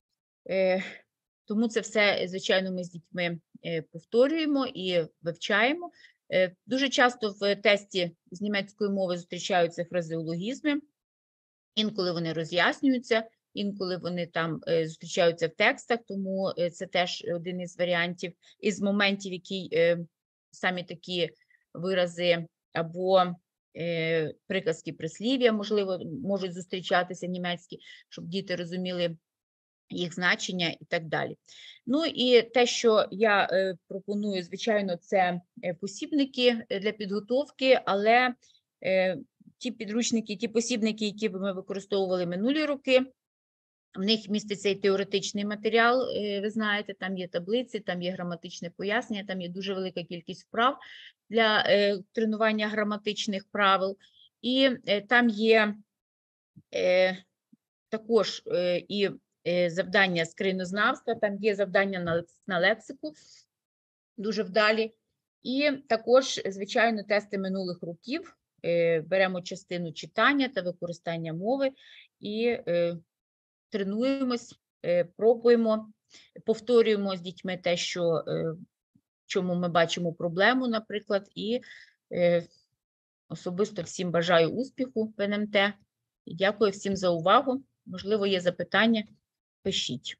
тому це все, звичайно, ми з дітьми повторюємо і вивчаємо. Дуже часто в тесті з німецької мови зустрічаються фразеологізми, інколи вони роз'яснюються, інколи вони там зустрічаються в текстах, тому це теж один із варіантів, із моментів, які самі такі вирази або приказки, прислів'я, можливо, можуть зустрічатися німецькі, щоб діти розуміли їх значення і так далі. Ну і те, що я е, пропоную, звичайно, це посібники для підготовки, але е, ті підручники, ті посібники, які ми використовували минулі роки, в них міститься і теоретичний матеріал, е, ви знаєте, там є таблиці, там є граматичне пояснення, там є дуже велика кількість вправ для е, тренування граматичних правил, і е, там є е, також е, і завдання з країнознавства, там є завдання на, на лексику, дуже вдалі. І також, звичайно, тести минулих років. Беремо частину читання та використання мови і тренуємось, пробуємо, повторюємо з дітьми те, що, в чому ми бачимо проблему, наприклад, і особисто всім бажаю успіху в ен ем те. І дякую всім за увагу. Можливо, є запитання. Пишіть.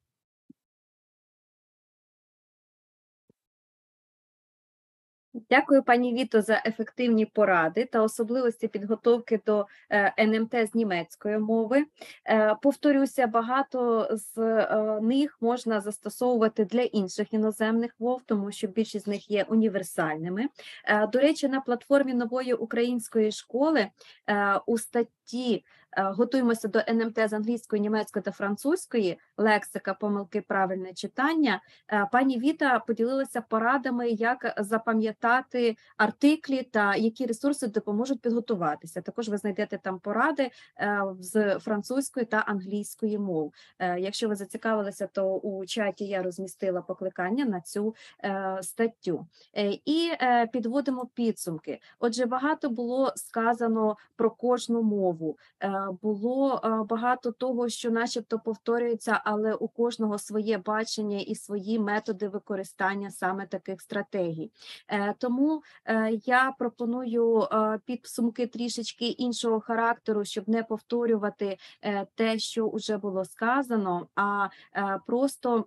Дякую, пані Віто, за ефективні поради та особливості підготовки до ен ем те з німецької мови. Повторюся, багато з них можна застосовувати для інших іноземних мов, тому що більшість з них є універсальними. До речі, на платформі Нової української школи у статті е, готуємося до ен ем те з англійської, німецької та французької, лексика, помилки, правильне читання, е, пані Віта поділилася порадами, як запам'ятати артиклі та які ресурси допоможуть підготуватися. Також ви знайдете там поради е, з французької та англійської мов. Е, Якщо ви зацікавилися, то у чаті я розмістила покликання на цю е, статтю. Е, І е, підводимо підсумки. Отже, багато було сказано про кожну мову. Е, Було е, багато того, що начебто повторюється, але у кожного своє бачення і свої методи використання саме таких стратегій. Е, Тому е, я пропоную е, підсумки трішечки іншого характеру, щоб не повторювати е, те, що вже було сказано, а е, просто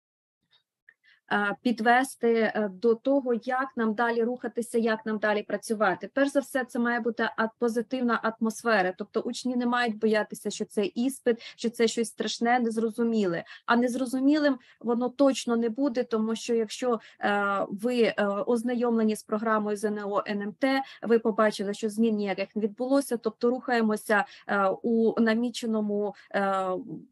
е, підвести е, до того, як нам далі рухатися, як нам далі працювати. Перш за все, це має бути а- позитивна атмосфера, тобто учні не мають боятися, що це іспит, що це щось страшне, незрозуміле. А незрозумілим воно точно не буде, тому що якщо е, ви е, ознайомлені з програмою зе ен о ен ем те, ви побачили, що змін ніяких не відбулося, тобто рухаємося е, у наміченому е,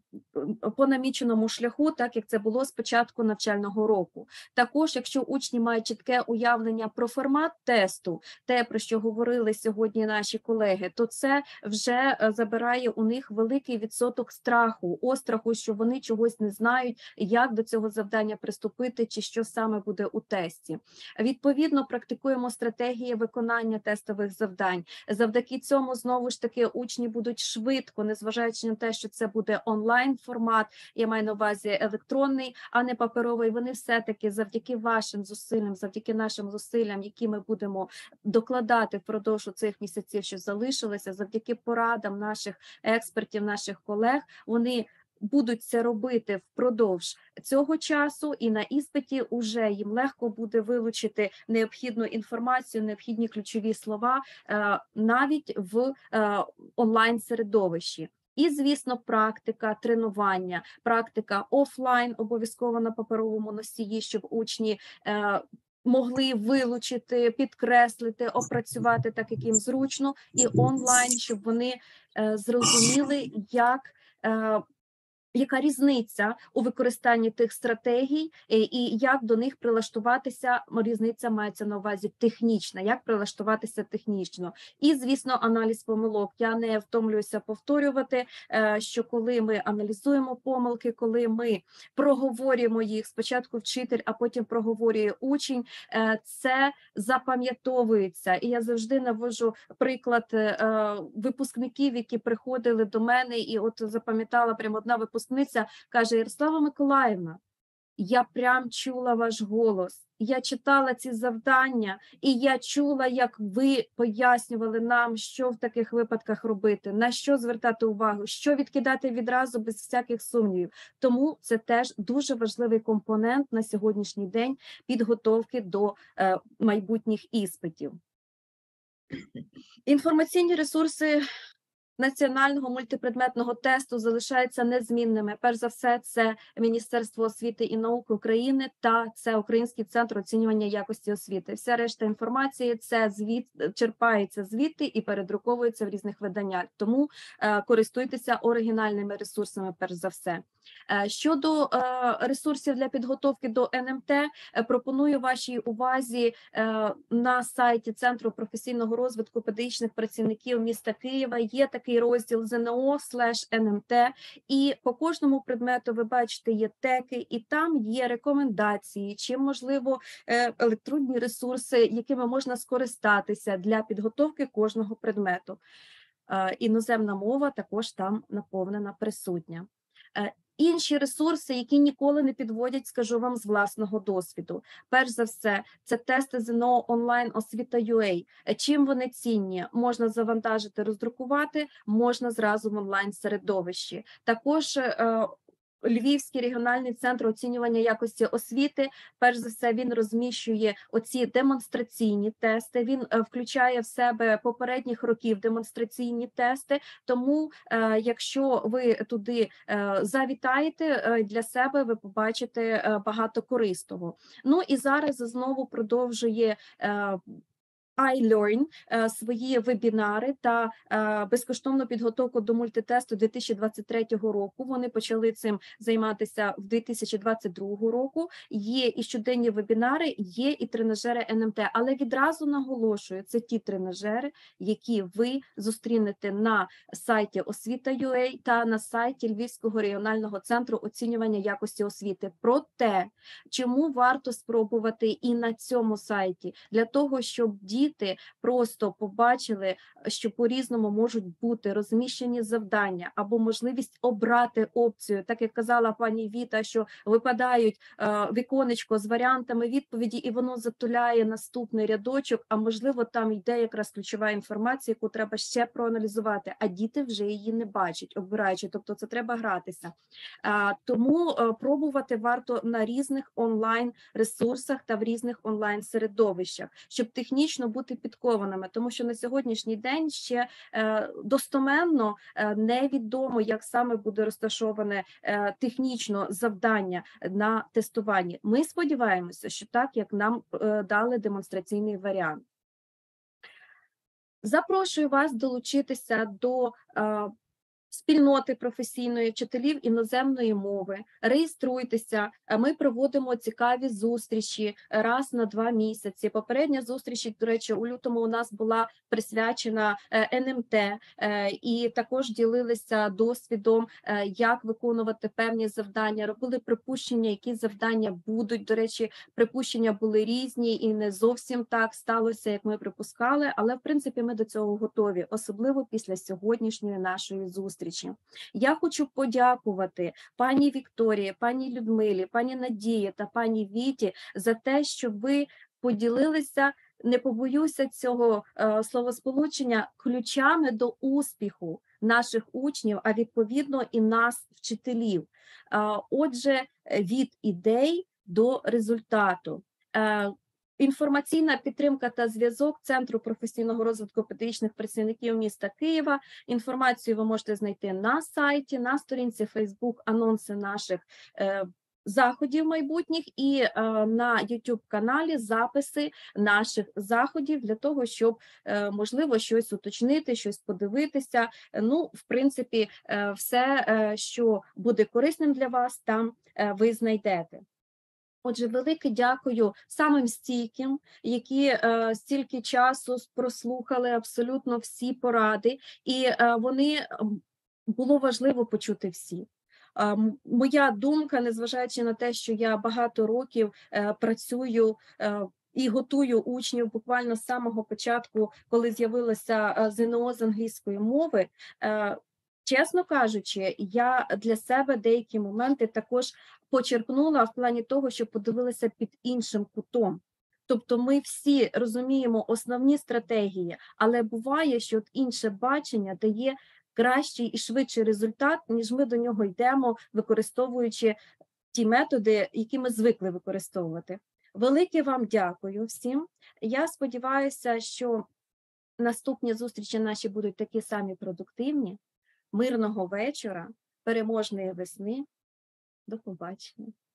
по наміченому шляху, так як це було з початку навчального року. Також, якщо учні мають чітке уявлення про формат тесту, те, про що говорили сьогодні наші колеги, то це вже е, забирає у них великий відсоток страху, остраху, що вони чогось не знають, як до цього завдання приступити, чи що саме буде у тесті. Відповідно, практикуємо стратегії виконання тестових завдань. Завдяки цьому, знову ж таки, учні будуть швидко, незважаючи на те, що це буде онлайн формат, я маю на увазі електронний, а не паперовий, вони все-таки завдяки вашим зусиллям, завдяки нашим зусиллям, які ми будемо докладати впродовж цих місяців, що залишилися, завдяки порадам наших експертів, наших колег, вони будуть це робити впродовж цього часу, і на іспиті уже їм легко буде вилучити необхідну інформацію, необхідні ключові слова е, навіть в е, онлайн-середовищі. І, звісно, практика, тренування, практика офлайн, обов'язково на паперовому носії, щоб учні е, могли вилучити, підкреслити, опрацювати так, як їм зручно, і онлайн, щоб вони е, зрозуміли, як е, яка різниця у використанні тих стратегій е, і як до них прилаштуватися, різниця мається на увазі технічна, як прилаштуватися технічно. І, звісно, аналіз помилок. Я не втомлююся повторювати, е, що коли ми аналізуємо помилки, коли ми проговорюємо їх, спочатку вчитель, а потім проговорює учень, е, це запам'ятовується. І я завжди навожу приклад е, випускників, які приходили до мене, і от запам'ятала прямо одна випускниця, каже: Ярослава Миколаївна, я прям чула ваш голос, я читала ці завдання, і я чула, як ви пояснювали нам, що в таких випадках робити, на що звертати увагу, що відкидати відразу без всяких сумнівів. Тому це теж дуже важливий компонент на сьогоднішній день підготовки до е, майбутніх іспитів. Інформаційні ресурси національного мультипредметного тесту залишаються незмінними. Перш за все, це Міністерство освіти і науки України та це Український центр оцінювання якості освіти. Вся решта інформації це звіт черпається звідти і передруковується в різних виданнях. Тому е, користуйтеся оригінальними ресурсами. Перш за все. Е, щодо е, ресурсів для підготовки до ен ем те, е, пропоную вашій увазі е, на сайті Центру професійного розвитку педагогічних працівників міста Києва є такий розділ зе ен о слеш ен ем те, і по кожному предмету ви бачите є теки, і там є рекомендації, чи, можливо, е, електронні ресурси, якими можна скористатися для підготовки кожного предмету. Е, іноземна мова також там наповнена, присутня. Е, Інші ресурси, які ніколи не підводять, скажу вам з власного досвіду. Перш за все, це тести зе ен о онлайн освіта крапка ю а. Чим вони цінні? Можна завантажити, роздрукувати, можна зразу в онлайн-середовищі. Також е, Львівський регіональний центр оцінювання якості освіти, перш за все, він розміщує оці демонстраційні тести, він е, включає в себе попередніх років демонстраційні тести, тому е, якщо ви туди е, завітаєте, е, для себе ви побачите е, багато корисного. Ну і зараз знову продовжує е, iLearn е, свої вебінари та е, безкоштовну підготовку до мультитесту дві тисячі двадцять третього року. Вони почали цим займатися в дві тисячі двадцять другому року. Є і щоденні вебінари, є і тренажери ен ем те. Але відразу наголошую, це ті тренажери, які ви зустрінете на сайті освіта.ua та на сайті Львівського регіонального центру оцінювання якості освіти. Проте, чому варто спробувати і на цьому сайті? Для того, щоб діти просто побачили, що по-різному можуть бути розміщені завдання або можливість обрати опцію. Так як казала пані Віта, що випадають е, віконечко з варіантами відповіді, і воно затуляє наступний рядочок, а можливо там йде якраз ключова інформація, яку треба ще проаналізувати, а діти вже її не бачать, обираючи, тобто це треба гратися. Е, тому е, пробувати варто на різних онлайн-ресурсах та в різних онлайн-середовищах, щоб технічно бути підкованими, тому що на сьогоднішній день ще е, достоменно е, невідомо, як саме буде розташоване е, технічно завдання на тестуванні. Ми сподіваємося, що так, як нам е, дали демонстраційний варіант. Запрошую вас долучитися до е, спільноти професійної вчителів іноземної мови. Реєструйтеся, ми проводимо цікаві зустрічі раз на два місяці. Попередня зустріч, до речі, у лютому у нас була присвячена ен ем те, і також ділилися досвідом, як виконувати певні завдання, робили припущення, які завдання будуть. До речі, припущення були різні і не зовсім так сталося, як ми припускали, але в принципі ми до цього готові, особливо після сьогоднішньої нашої зустрічі. Я хочу подякувати пані Вікторії, пані Людмилі, пані Надії та пані Віті за те, що ви поділилися, не побоюся цього е, словосполучення, ключами до успіху наших учнів, а відповідно і нас, вчителів. Е, отже, від ідей до результату. Е, Інформаційна підтримка та зв'язок Центру професійного розвитку педагогічних працівників міста Києва. Інформацію ви можете знайти на сайті, на сторінці Facebook, анонси наших е, заходів майбутніх і е, на YouTube-каналі записи наших заходів для того, щоб, е, можливо, щось уточнити, щось подивитися. Ну, в принципі, е, все, е, що буде корисним для вас, там е, ви знайдете. Отже, велике дякую самим стійким, які е, стільки часу прослухали абсолютно всі поради, і е, вони, було важливо почути всі. Е, моя думка, незважаючи на те, що я багато років е, працюю е, і готую учнів буквально з самого початку, коли з'явилося зе ен о з англійської мови, е, чесно кажучи, я для себе деякі моменти також почерпнула в плані того, що подивилася під іншим кутом. Тобто ми всі розуміємо основні стратегії, але буває, що от інше бачення дає кращий і швидший результат, ніж ми до нього йдемо, використовуючи ті методи, які ми звикли використовувати. Велике вам дякую всім. Я сподіваюся, що наступні зустрічі наші будуть такі самі продуктивні. Мирного вечора, переможної весни. До побачення.